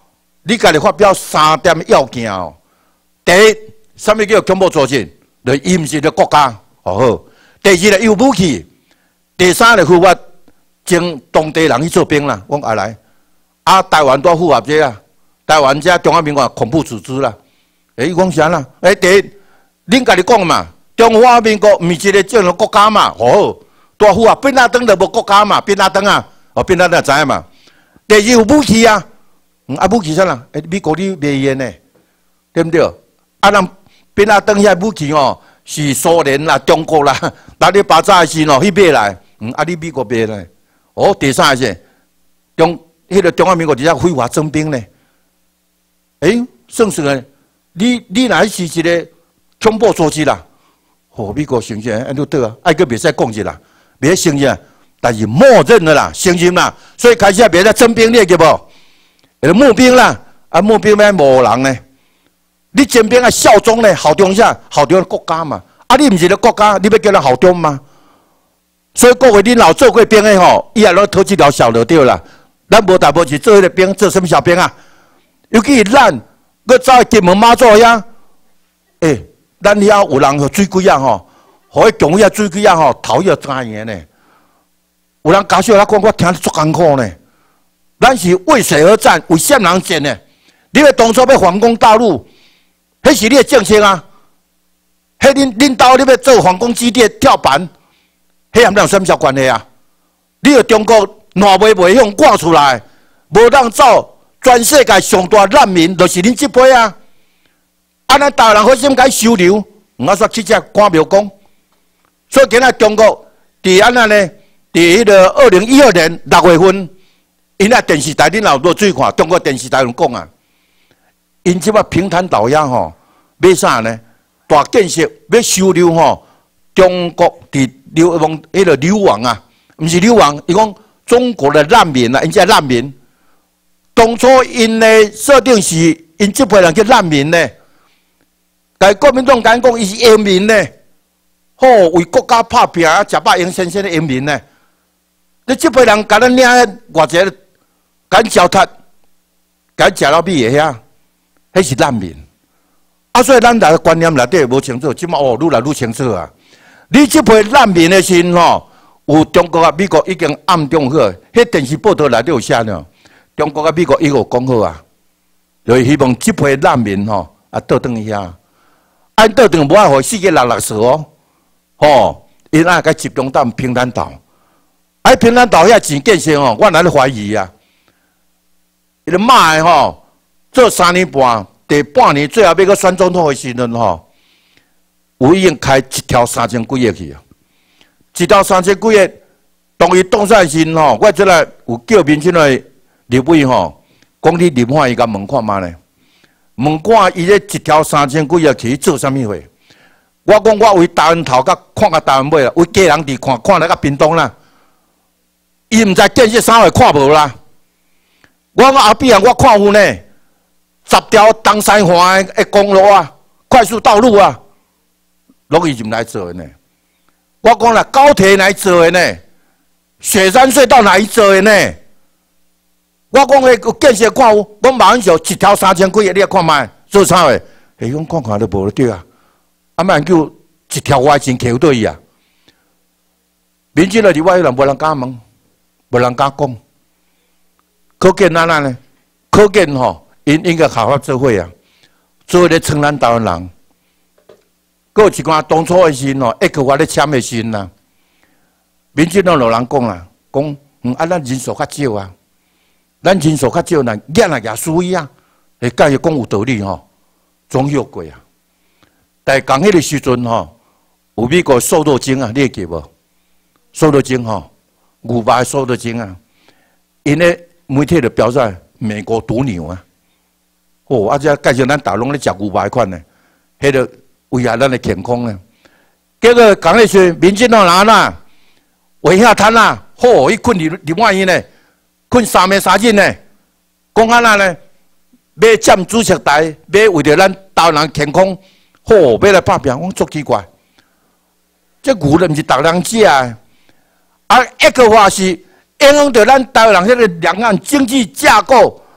你家己发表三点要件哦。第一，什么叫恐怖组织？就伊毋是个国家，好好。第二咧，有武器。第三咧，符合征当地人去做兵啦。我爱来，啊，台湾都符合这啊。台湾这中华民国恐怖组织啦。诶，伊讲啥啦？诶，第一，恁家己讲嘛，中华民国毋是一个这种国家嘛，好好。大符合宾拉登就无国家嘛，宾拉登啊，哦，宾拉登知影嘛。第二有武器啊，嗯，啊武器啥啦？诶，美国你卖烟呢，对不对？啊，人宾拉登遐武器哦。是苏联啦、中国啦，那你把早时哦去买来，嗯，啊你美国买来，哦，第三个是中，迄个中华民国底下非法征兵呢，诶，算是个，你你若是一个恐怖组织啦，哦，美国承认，安都对啊，爱个袂使讲一啦，袂承认，但是默认的啦，承认啦，所以开始也袂使征兵了，对无？呃，募兵啦，啊募兵咩无人呢？你征兵啊，效忠咧，效忠啥？效忠国家嘛。啊，你毋是个国家，你要叫人效忠吗？所以各位，恁老做过兵的吼，伊也拢偷一条小就对啦。咱无大部是做迄个兵，做什么小兵啊？尤其是咱，佮走去金门马祖遐，诶、欸，咱遐有人水鬼啊吼，互伊强遐水鬼啊吼，头要三年呢。有人假设来讲，我听足艰苦呢。咱是为谁而战？为什么人战呢？你为当初要反攻大陆。迄是你的政策啊！迄恁恁兜你要做反攻基地跳板，迄含有什么关系啊？你要中国烂尾袂向赶出来，无让走全世界上大难民，就是恁这批啊！啊，咱台湾人好心该收留，毋好煞去只官庙讲。所以今仔中国伫安那呢？伫迄个二零一二年六月份，因那电视台恁老多注看，中国电视台有讲啊。因即摆平潭岛遐吼，要啥呢？大建设要收留吼中国伫流亡迄个流亡啊，毋是流亡，伊讲中国的难民啊，因这难民。当初因的设定是因即批人叫难民呢，但国民党讲讲伊是英民呢，好为国家拍拼啊，食饱英先生的英民呢。你即批人甲咱领偌济，敢脚踏，敢食到米的遐。迄是难民，啊，所以咱大家观念内底无清楚，即马哦愈来愈清楚啊！你即批难民的时吼，有中国啊、美国已经暗中好，迄电视报道内底有写呢。中国啊、美国已经有讲好啊，就是希望即批难民吼啊倒转去遐，按倒转无爱互世界六六死哦，吼，因爱甲集中到平潭岛，啊，平潭岛遐钱建设吼，我哪里怀疑啊？伊个骂的吼。做三年半，第半年最后要个选总统的时阵吼，有已经开一条三千几亿去啊！一条三千几亿，当伊动算时吼，我即来有叫民进的立委吼，讲你立法伊甲问看嘛呢？问看伊这一条三千几亿去做啥物货？我讲我为台湾头甲看甲台湾尾啦，为家人伫看，看来甲屏东啦，伊毋知建设啥货看无啦。我讲后壁啊，我看有呢。十条东西环的公路啊，快速道路啊，拢伊就来做的呢。我讲啦，高铁来做的呢，雪山隧道哪一做的呢？我讲迄建设看有，我马上就一条三千几亿，你也看卖做啥的？伊讲看看都无对啊，啊，莫叫一条外钱扣对伊啊。民进的伫外人无人敢问，无人敢讲，可见哪哪呢？可见吼。因应该好好做伙啊，做咧称咱台湾人。佫有一寡当初的时吼，一个我咧签的时呐，民进党有人讲啦，讲嗯啊，咱人数较少啊，咱人数较少，咱验啊也输伊啊，会甲伊讲有道理吼，总有过啊。但讲迄个时阵吼，有美国瘦肉精啊，你会记无？瘦肉精吼，牛排瘦肉精啊，因咧媒体就标出来美国毒牛啊。哦，啊！这介绍咱大陆咧食牛排款呢，迄个危害咱的健康呢。结果讲迄时，民进党人啦，围下摊啦，好，伊困伫另外伊呢，困三暝三日呢，讲安那呢，要占主席台，要为着咱台湾人健康，好，要来拍拼，我足奇怪。这牛咧毋是逐人食的，啊，一个话是影响到咱台湾人迄个两岸经济架构。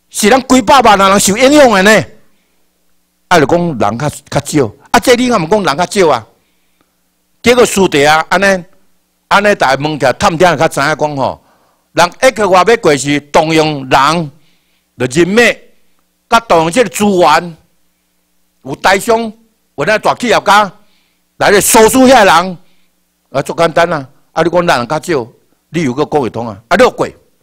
是咱几百万人受影响的呢。啊，就讲人较较少，啊，这你敢毋讲人较少啊？结果输地啊，安尼安尼，大家问起来，探听较知影讲吼，人一个月要过是动用人的人脉，甲动用这个资源，有大商，有咱大企业家来咧收拾遐人，啊，足简单啊！啊，你讲人较少，你有个讲会通啊？啊，六过，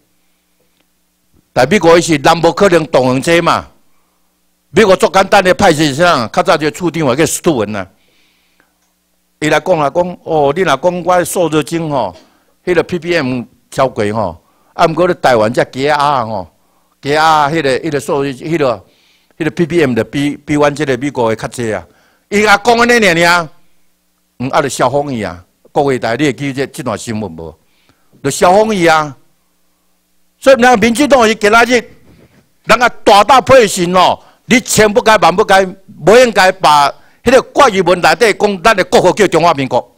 但美国是人无可能动用这嘛。美国足简单的派系上，较早就处长话叫史杜文呐。伊来讲啦，讲哦，你若讲我数字经吼，迄个 P P M 超过吼，啊，毋过咧台湾只加啊吼，加啊，迄个迄个数字，迄个迄个 P P M 的比比阮即个美国的较济啊。伊甲讲安尼尔尔，嗯，啊，就消防伊啊，各位大家你会记这这段新闻无？就消防伊啊。所以咱民进党是今仔日，人家大大配信哦。你千不该万不该，不应该把迄个国语文内底讲咱的国号叫中华民国。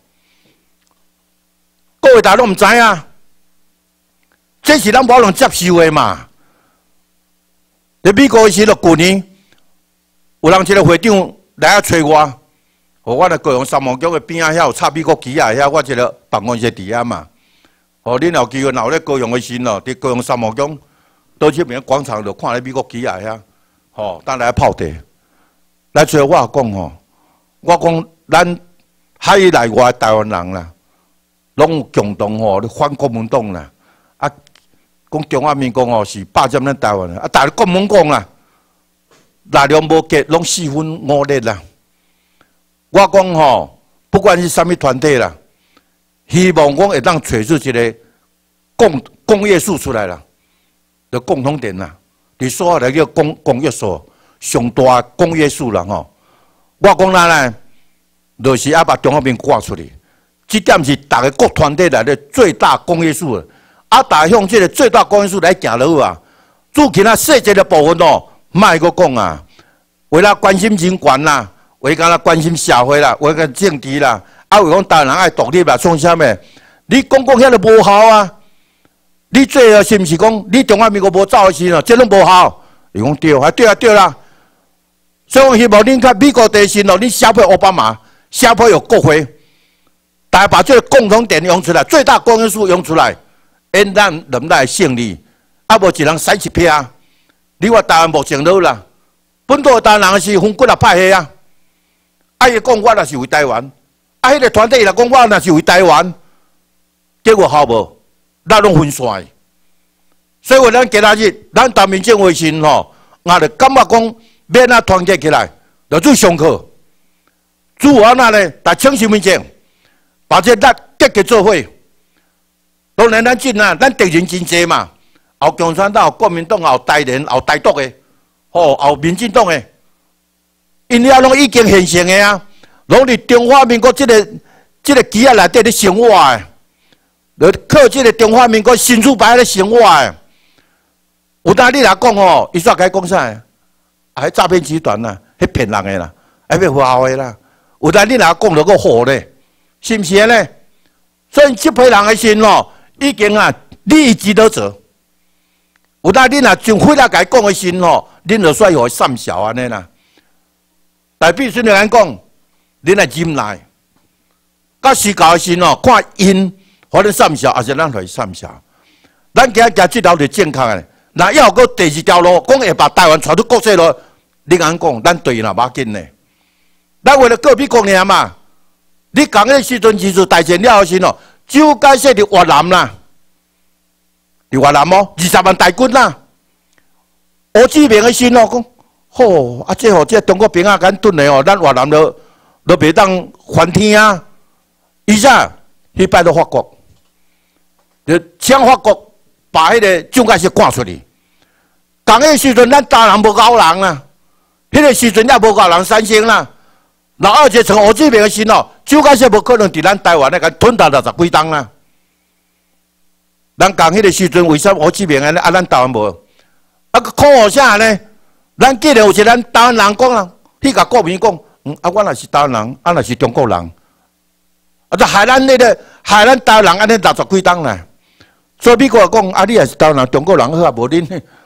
各位大家拢唔知啊，这是咱无能接受的嘛。伫美国时，就旧年有人一个会长来啊找我，和我的高雄三毛局的边仔遐有插美国旗啊，遐我一个办公室伫遐嘛。哦，恁有机会若有咧高雄的时咯，伫高雄三毛局倒去边广场就看咧美国旗啊遐。吼，当来泡茶，来找我讲吼，我讲咱海内外台湾人啦，拢有共同吼咧反国民党啦，啊，讲中华民国吼是霸占咱台湾啊，但是国民党啦，力量无结，拢四分五裂啦。我讲吼，不管是啥物团体啦，希望讲会当找出一个共工业数出来啦，的共同点啦。伫所有来叫工工业所上大工业数啦吼，我讲咱咧，就是要把中华民国挂出去，这点是大家各团体来的最大工业数，啊，大家向这个最大工业数来行落啊。做其他细节的部分哦，莫个讲啊，为了关心人权啦，为了关心社会啦，为了政治啦，啊，为讲台湾人爱独立啦，创啥物？你讲讲遐个无效啊！你最后是毋是讲你中华民国无走的时咯？这拢无效。伊讲对，还对啊对啦。所以我希望恁看美国地信咯，你下配奥巴马，下配有国会，大家把这个共同点用出来，最大公约数用出来，因咱人来胜利。啊，无一人使一票。你话台湾目前都啦，本土台湾人是分骨力派系啊。啊，伊讲我若是为台湾，啊，迄个团体伊若讲我若是为台湾，结果好无？咱拢分散，所以话咱今仔日，咱台民政卫生吼，我就感觉讲，要哪团结起来，就做上课，做安那呢？大清新民政，把这咱结结做伙。当然咱进啊，咱敌人真济嘛，有共产党、有国民党、有台联、有台独的，吼，有民进党的，因遐拢已经现成的啊，拢伫中华民国这个这个旗仔内底咧生活的。就靠这个中华民国新出牌咧生活诶，有当你来讲吼，伊煞该讲啥？啊，迄诈骗集团啦，迄骗人诶啦，还要花诶啦。有当你来讲就个好咧，是毋是安尼？所以这批人诶心吼，已经啊利益值得者。有当你若从回来甲伊讲诶心吼，恁就需要善小安尼啦。但必须来讲，恁来忍耐，甲时间诶心吼，看因。或者善小，还是咱来善小。咱今日行这条是正确的。那要个第二条路，讲会把台湾传出国际路，你敢讲？咱对啦，无紧呢。咱为了隔壁国尔嘛，你讲迄时阵技术大战了后时咯，就该说伫越南啦，伫越南哦，二十万大军啦。吴志明的时咯，讲吼啊，这吼这中国兵啊，敢吞的哦，咱越南都都袂当翻天啊，伊啥？去拜到法国。就请法国把迄个蒋介石赶出去。同个时阵，咱台湾无够人啦，迄个时阵也无够人产生啦。然后而且从吴志明的时咯，蒋介石无可能伫咱台湾咧，甲吞到六十几档啦。咱讲迄个时阵，为啥吴志明安尼啊？咱台湾无？啊，个苦学啥呢？咱既然有一个咱台湾人讲啦，去甲国民讲，嗯，啊，我若是台湾人，啊，若是中国人，啊，就害咱那个害咱台湾人安尼六十几档啦。所以美国讲啊，你也是台湾人、中国人好啊，无恁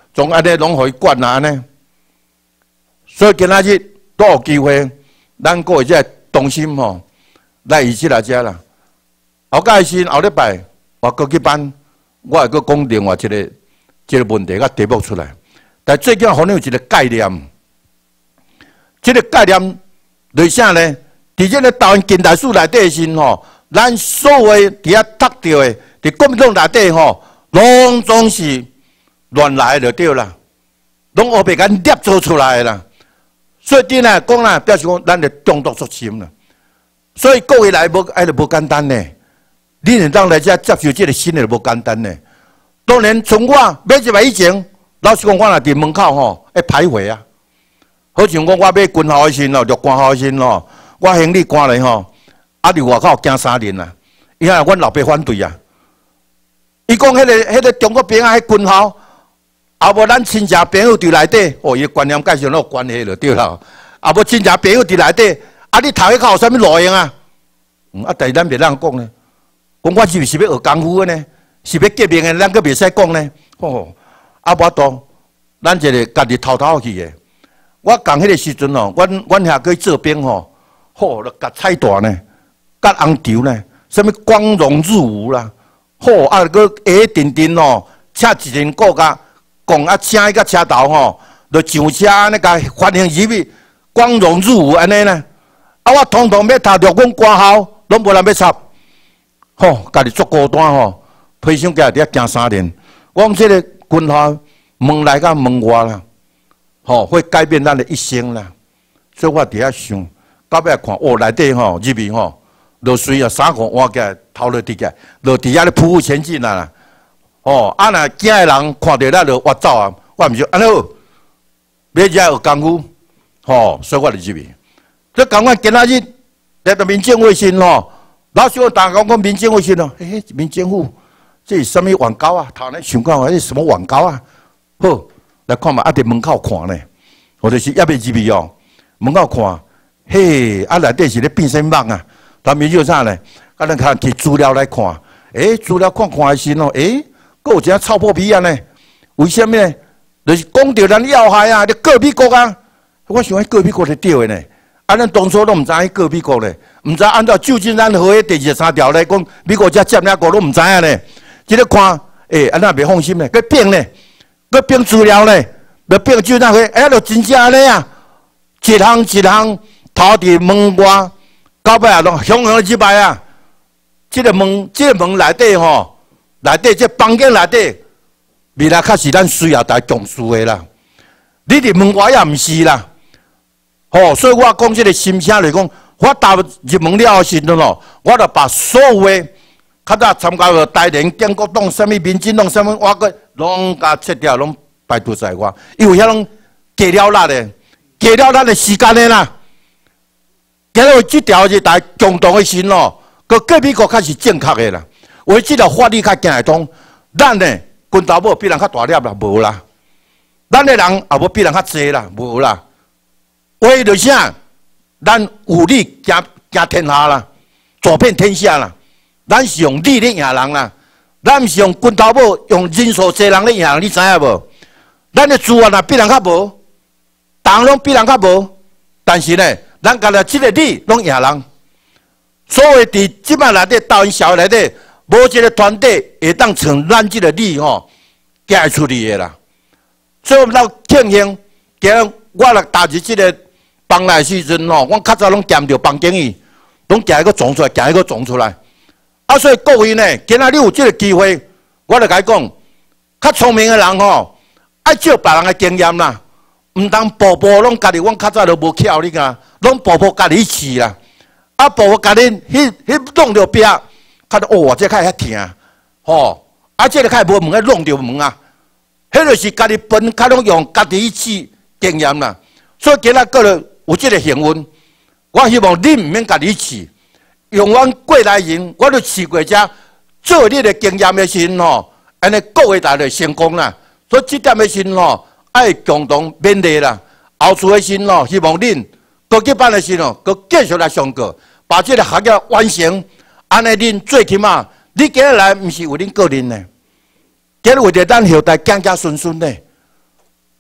从安尼拢互伊管啊安尼。所以今仔日都有机会，咱各位这同心吼，来一起来遮啦。后盖时后礼拜我高级班，我会阁讲另外一个一个问题甲题目出来。但最近可能有一个概念，这个概念就是啥呢？伫这个台湾近代史内底时吼，咱所有伫遐读到的，伫国民党内底吼，拢总是乱来就对啦，拢后壁甲捏造出来啦。所以顶来讲啦，表示讲咱的中毒出深啦。所以各位来无，哎，就无简单呢。你能当来遮接受这个新的，无简单呢。当然，从我买一摆以前，老实讲，我若伫门口吼，会徘徊啊。好像讲我买军校的时咯，入官校的时咯，我行李赶来吼，啊，伫外口行三年啦。伊遐阮老爸反对啊。伊讲迄个迄个中国兵啊，迄军校。啊，无咱亲戚朋友伫内底，哦，伊观念介绍有关系就对啦。啊，无亲戚朋友伫内底，啊，你头迄口有啥物路用啊？嗯，啊，但是咱袂当讲呢。讲我是毋是要学功夫的呢？是要革命的，咱阁袂使讲呢。哦，啊，无多，咱一个家己偷偷去的。我讲迄个时阵哦，阮阮遐去做兵吼，吼，就甲彩带呢，甲红条呢，啥物光荣入伍啦，吼，啊，搁下定定哦，请一人国家。讲啊，请伊个车头吼，就上车安尼甲欢迎入去，光荣入伍安尼呢。啊，我统统要读着阮官校，拢无人要插，吼，家己做孤单吼，培训家己伫遐行三年。我讲这个军校门内甲门外啦，吼，会改变咱的一生啦。所以我伫遐想，到尾看哦，内底吼入去吼，就随啊衫裤换起来，头落伫起来，就伫遐咧匍匐前进啦啦。哦，啊！若惊的人看到咱就挖走啊！我毋是安尼好，要遮有功夫，吼，所以我就入去。所以讲我今仔日来到民政卫生吼，老师我大讲讲民政卫生咯，诶、欸，民政府这是什么晚高啊？头呢想讲，这是什么晚高啊？好，来看嘛，啊伫门口看呢，或者是要未入去哦，门口看，嘿，啊内底是咧变什么啊？他们就啥呢？啊，咱看摕资料来看，诶、欸，资料看看的时咯，诶、欸。佫有一仔臭破皮啊呢？为什么呢？就是讲到咱要害啊，你过美国啊！我想，过美国是对的呢。啊，咱当初都毋知影过美国呢，毋知按照旧金山合约第二十三条来讲，美国遮占领国都毋知影呢。即个看，诶、欸，安那袂放心呢？佮变呢？佮变资料呢？要变就那回，哎、欸，就真正安尼啊！一项一项头伫门外，到尾啊，拢雄雄入来啊！即、這个门，即、這个门内底吼。内底这房间内底，未来确实咱需要大家重视的啦。你伫门外也毋是啦，吼、哦，所以我讲这个心声来讲，我踏入门了后时阵咯，我就把所有的较早参加过台联、建国党、什么民进党、什么我个拢甲切掉，拢排除在外，因为遐拢过了力的，过了咱的时间的啦。今日这条是大家共同的心咯，个隔壁国较是正确的啦。为即条法律较行会通，咱呢军头某比人较大粒啦，无啦；咱的人也无比人较济啦，无啦。为着啥？咱有理行行天下啦，走遍天下啦。咱是用理咧赢人啦，咱毋是用军头某用人数济人咧赢人，你知影无？咱的资源也比人较无，人拢比人较无，但是呢，咱家己即个理拢赢人。所以伫即摆内底，台湾社会内底。无一个团体会当像咱即个理吼，行出去的啦。所以我们到庆幸，今日我来踏入即个房内时阵吼，我较早拢兼着房经理，拢行一个撞出来，行一个撞出来。啊，所以各位呢，今仔日有即个机会，我就甲伊讲，较聪明的人吼，爱借别人的经验啦，毋通步步拢家己，阮较早都无巧你啊，拢步步家己去啦，啊，步步家己迄迄弄着壁。看到哦，这较遐疼，吼，啊，这个较无门，弄着门啊，迄就是家己本较拢用家己去经验啦。所以今仔个了有这个幸运，我希望你毋免家己去，用阮过来人，我都试过遮做你的经验的时阵吼，安尼各位大家成功啦。所以这点的时阵吼，爱共同勉励啦。后次的时阵吼，希望恁高级班的时阵吼，佮继续来上课，把这个学业完成。安尼恁最起码，你今日来毋是为恁个人呢，今日为着咱后代更加顺顺呢。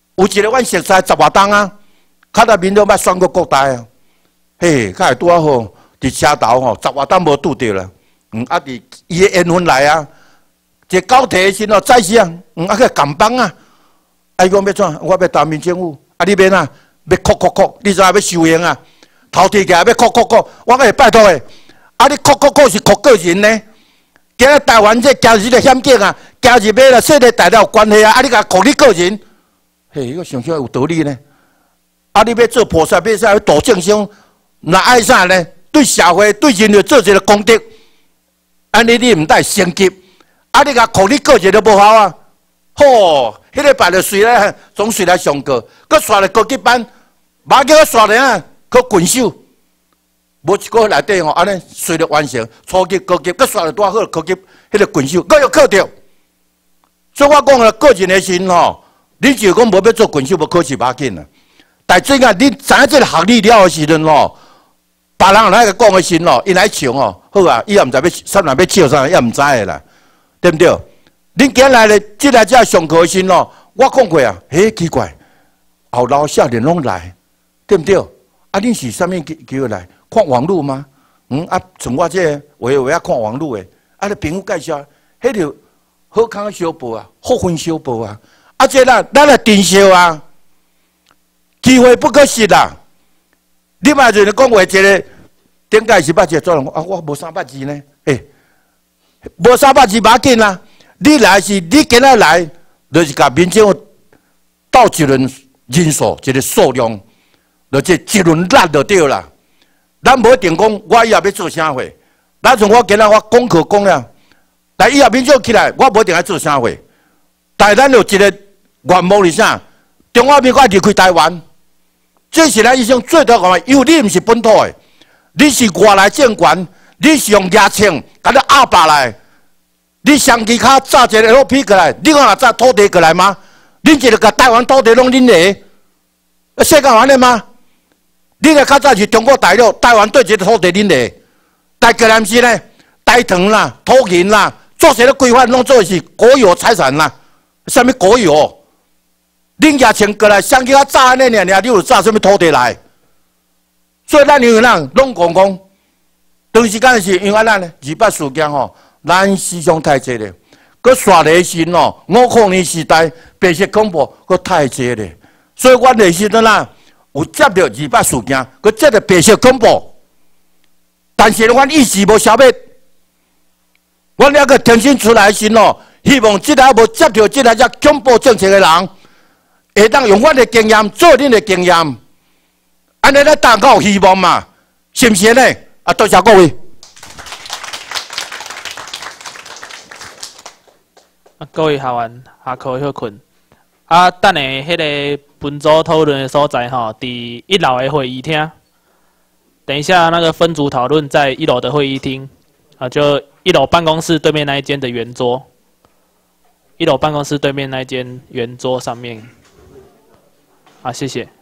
有一个阮熟悉十外东啊，较早民众捌选过国大啊，嘿，较会拄啊好，伫车头吼，十外东无拄着啦，嗯，啊伫伊的缘分来啊，一高铁的时吼，早时啊，嗯，啊去甘榜啊，啊伊讲要怎？我要投民政府，啊你免啊，要哭哭哭，你知影要收刑啊？头提起来要哭哭哭，我个拜托诶，啊你哭哭哭是哭个人呢？今日台湾这今日个险境啊，今日要啦，说个大了有关系啊，啊你甲哭你个人，嘿，我想想有道理呢。啊你要做菩萨，要啥要度众生，那爱啥呢？对社会、对人类做一个功德，安尼你毋带升级，啊你甲哭你个人都无效啊！吼，迄个摆着随来，总随来上课，佮刷了高级班，马叫我刷了啊，佮滚手，无一个内底吼，安尼随着完成初级、高级，佮刷了多好高级，迄个滚手，佮又考着。所以我讲了，个人的心吼，你就讲无要做滚手，无考试马紧啊。但最近你知影这个学历了的时阵吼，别人来个讲的时吼，因来唱吼，好啊，伊也毋知要啥人要唱啥，也毋知的啦，对不对？恁今来咧，即来遮上课的时吼，我讲过啊，嘿奇怪，后老少年拢来，对不对？啊，恁是啥物叫来？看网络吗？嗯啊，像我这话话啊看网络的，啊，你朋友介绍，迄条好康小报啊，福分小报啊，啊，这啦，咱来珍惜啊。机会不可失啦！你嘛就是讲话一个，顶届是捌一个作人啊，我无三百字呢，诶、欸，无三百字要紧啦。你来是你今仔来，就是甲民众到一轮人数，一个数量，就是一轮力就对啦。咱无一定讲，我以后要做啥货。咱从我今仔我功课讲了，但以后民众起来，我无一定爱做啥货。但咱有一个愿望是啥？中华民国离开台湾。这是咱一种最大个，因为你毋是本土的，你是外来政权，你是用牙签甲你压巴来，你长期卡炸一个 L P 过来，你讲若炸土地过来吗？恁一个甲台湾土地拢恁的，世界完了吗？你个较早是中国大陆，台湾对一个土地恁的，但过来毋是呢？台糖啦、土银啦，做些个规范拢做的是国有财产啦，什么国有？恁牙签过来，相机啊炸安尼尔尔，你有炸什么土地来？所以咱因为咱拢讲讲，长时间是因为咱呢二八事件吼，咱思想太济咧，佮刷雷神哦，五零年时代白色恐怖佮太济咧，所以阮的时阵啦，有接到二八事件，佮接到白色恐怖，但是阮意识无消灭，阮了个重新出来时哦，希望即个无接到即个只恐怖政策的人。会当用阮的经验做恁的经验，安尼咱大家有希望嘛？是毋是呢？啊，多谢各位。 啊，各位学员下课休困。啊，等下迄个分组讨论的所在吼，伫一楼的会议厅。等一下那个分组讨论在一楼的会议厅，啊，就一楼办公室对面那一间的圆桌。一楼办公室对面那一间圆桌上面。好，谢谢。